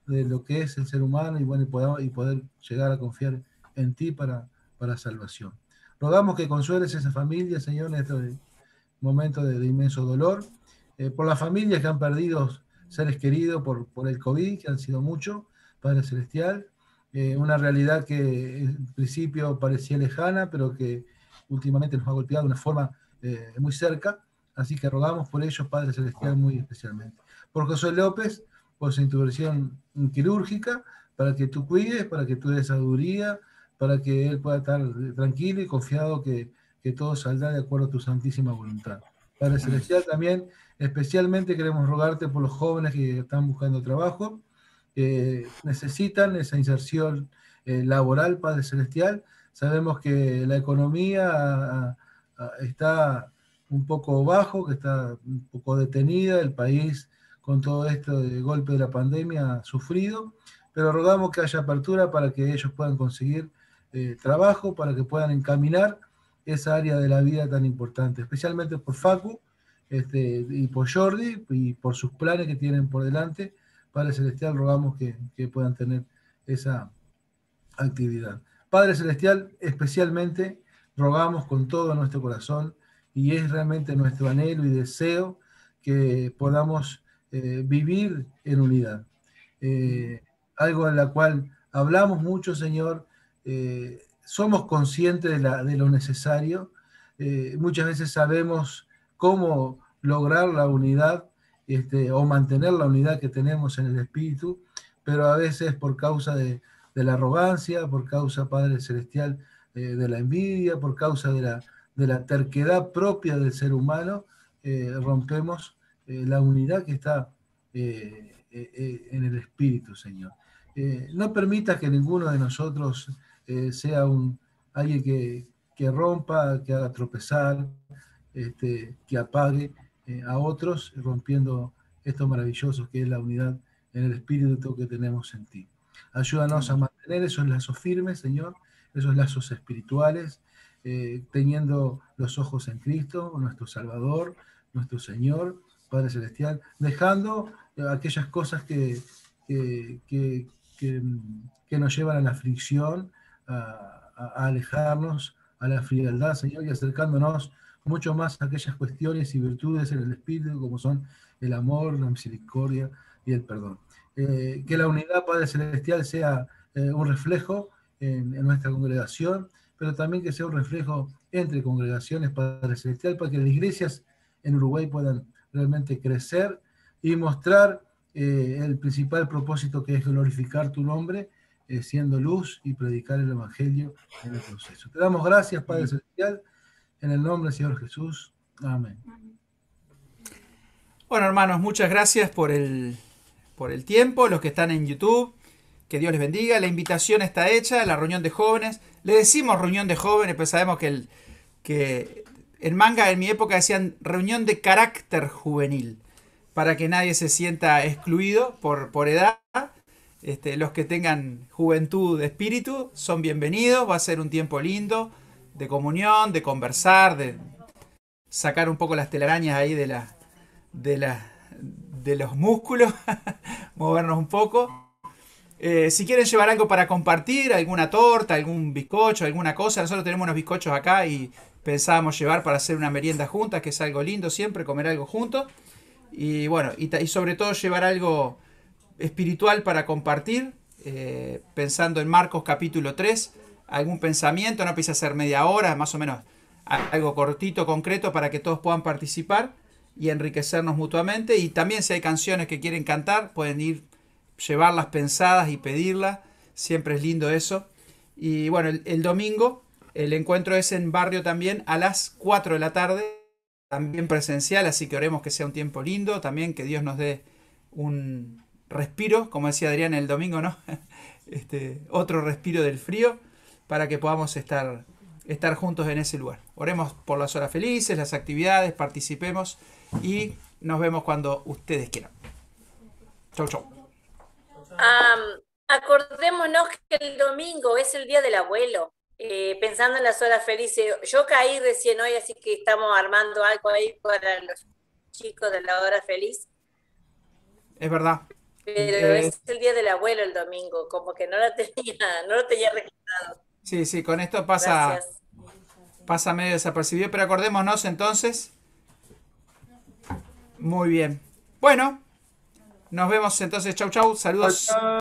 Speaker 7: de lo que es el ser humano y, bueno, y poder llegar a confiar en ti para salvación. Rogamos que consueles a esa familia, Señor, en este momento de inmenso dolor, por las familias que han perdido seres queridos por el COVID, que han sido muchos, Padre Celestial, una realidad que en principio parecía lejana, pero que últimamente nos ha golpeado de una forma muy cerca, así que rogamos por ellos, Padre Celestial, muy especialmente. Por José López, por su intervención quirúrgica, para que tú cuides, para que tú des sabiduría, para que él pueda estar tranquilo y confiado que todo saldrá de acuerdo a tu santísima voluntad. Padre Celestial, también especialmente queremos rogarte por los jóvenes que están buscando trabajo, que necesitan esa inserción laboral, Padre Celestial. Sabemos que la economía está un poco bajo, que está un poco detenida, el país con todo esto de golpe de la pandemia ha sufrido, pero rogamos que haya apertura para que ellos puedan conseguir trabajo, para que puedan encaminar esa área de la vida tan importante, especialmente por Facu y por Jordi y por sus planes que tienen por delante. Padre Celestial, rogamos que puedan tener esa actividad. Padre Celestial, especialmente rogamos con todo nuestro corazón, y es realmente nuestro anhelo y deseo que podamos vivir en unidad. Algo en la cual hablamos mucho, Señor, somos conscientes de lo necesario, muchas veces sabemos cómo lograr la unidad o mantener la unidad que tenemos en el Espíritu, pero a veces por causa de la arrogancia, por causa, Padre Celestial, de la envidia, por causa de la terquedad propia del ser humano, rompemos la unidad que está en el Espíritu, Señor. No permitas que ninguno de nosotros sea alguien que rompa, que haga tropezar, que apague a otros, rompiendo esto maravilloso que es la unidad en el Espíritu que tenemos en ti. Ayúdanos a mantener esos lazos firmes, Señor, esos lazos espirituales, teniendo los ojos en Cristo, nuestro Salvador, nuestro Señor, Padre Celestial, dejando aquellas cosas que nos llevan a la aflicción, a alejarnos, a la frialdad, Señor, y acercándonos mucho más a aquellas cuestiones y virtudes en el Espíritu, como son el amor, la misericordia y el perdón. Que la unidad, Padre Celestial, sea un reflejo en nuestra congregación, pero también que sea un reflejo entre congregaciones, Padre Celestial, para que las iglesias en Uruguay puedan realmente crecer y mostrar el principal propósito, que es glorificar tu nombre, siendo luz y predicar el Evangelio en el proceso. Te damos gracias, Padre Celestial, en el nombre del Señor Jesús. Amén.
Speaker 1: Bueno, hermanos, muchas gracias por el tiempo. Los que están en YouTube, que Dios les bendiga. La invitación está hecha, la reunión de jóvenes. Le decimos reunión de jóvenes, pero sabemos que en Manga, en mi época, decían reunión de carácter juvenil, para que nadie se sienta excluido por edad. Los que tengan juventud de espíritu son bienvenidos. Va a ser un tiempo lindo de comunión, de conversar, de sacar un poco las telarañas ahí de los músculos, movernos un poco. Si quieren llevar algo para compartir, alguna torta, algún bizcocho, alguna cosa, nosotros tenemos unos bizcochos acá y pensábamos llevar para hacer una merienda juntas, que es algo lindo siempre, comer algo juntos. Y bueno, y sobre todo llevar algo espiritual para compartir, pensando en Marcos capítulo 3, algún pensamiento, no empieza a ser media hora, más o menos algo cortito, concreto, para que todos puedan participar y enriquecernos mutuamente. Y también si hay canciones que quieren cantar, pueden llevarlas pensadas y pedirlas, siempre es lindo eso. Y bueno, el domingo el encuentro es en Barrio también a las 4 de la tarde, también presencial, así que oremos que sea un tiempo lindo, también que Dios nos dé un respiro, como decía Adrián el domingo, ¿no? Otro respiro del frío, para que podamos estar juntos en ese lugar. Oremos por las horas felices, las actividades, participemos y nos vemos cuando ustedes quieran. Chau, chau.
Speaker 8: Acordémonos que el domingo es el Día del Abuelo. Pensando en las horas felices, yo caí recién hoy, así que estamos armando algo ahí para los chicos de la hora feliz.
Speaker 1: Es verdad,
Speaker 8: Pero es el día del abuelo el domingo, como que no lo tenía registrado.
Speaker 1: Sí, con esto pasa medio desapercibido, pero acordémonos entonces. Muy bien. Bueno, nos vemos entonces. Chau, saludos.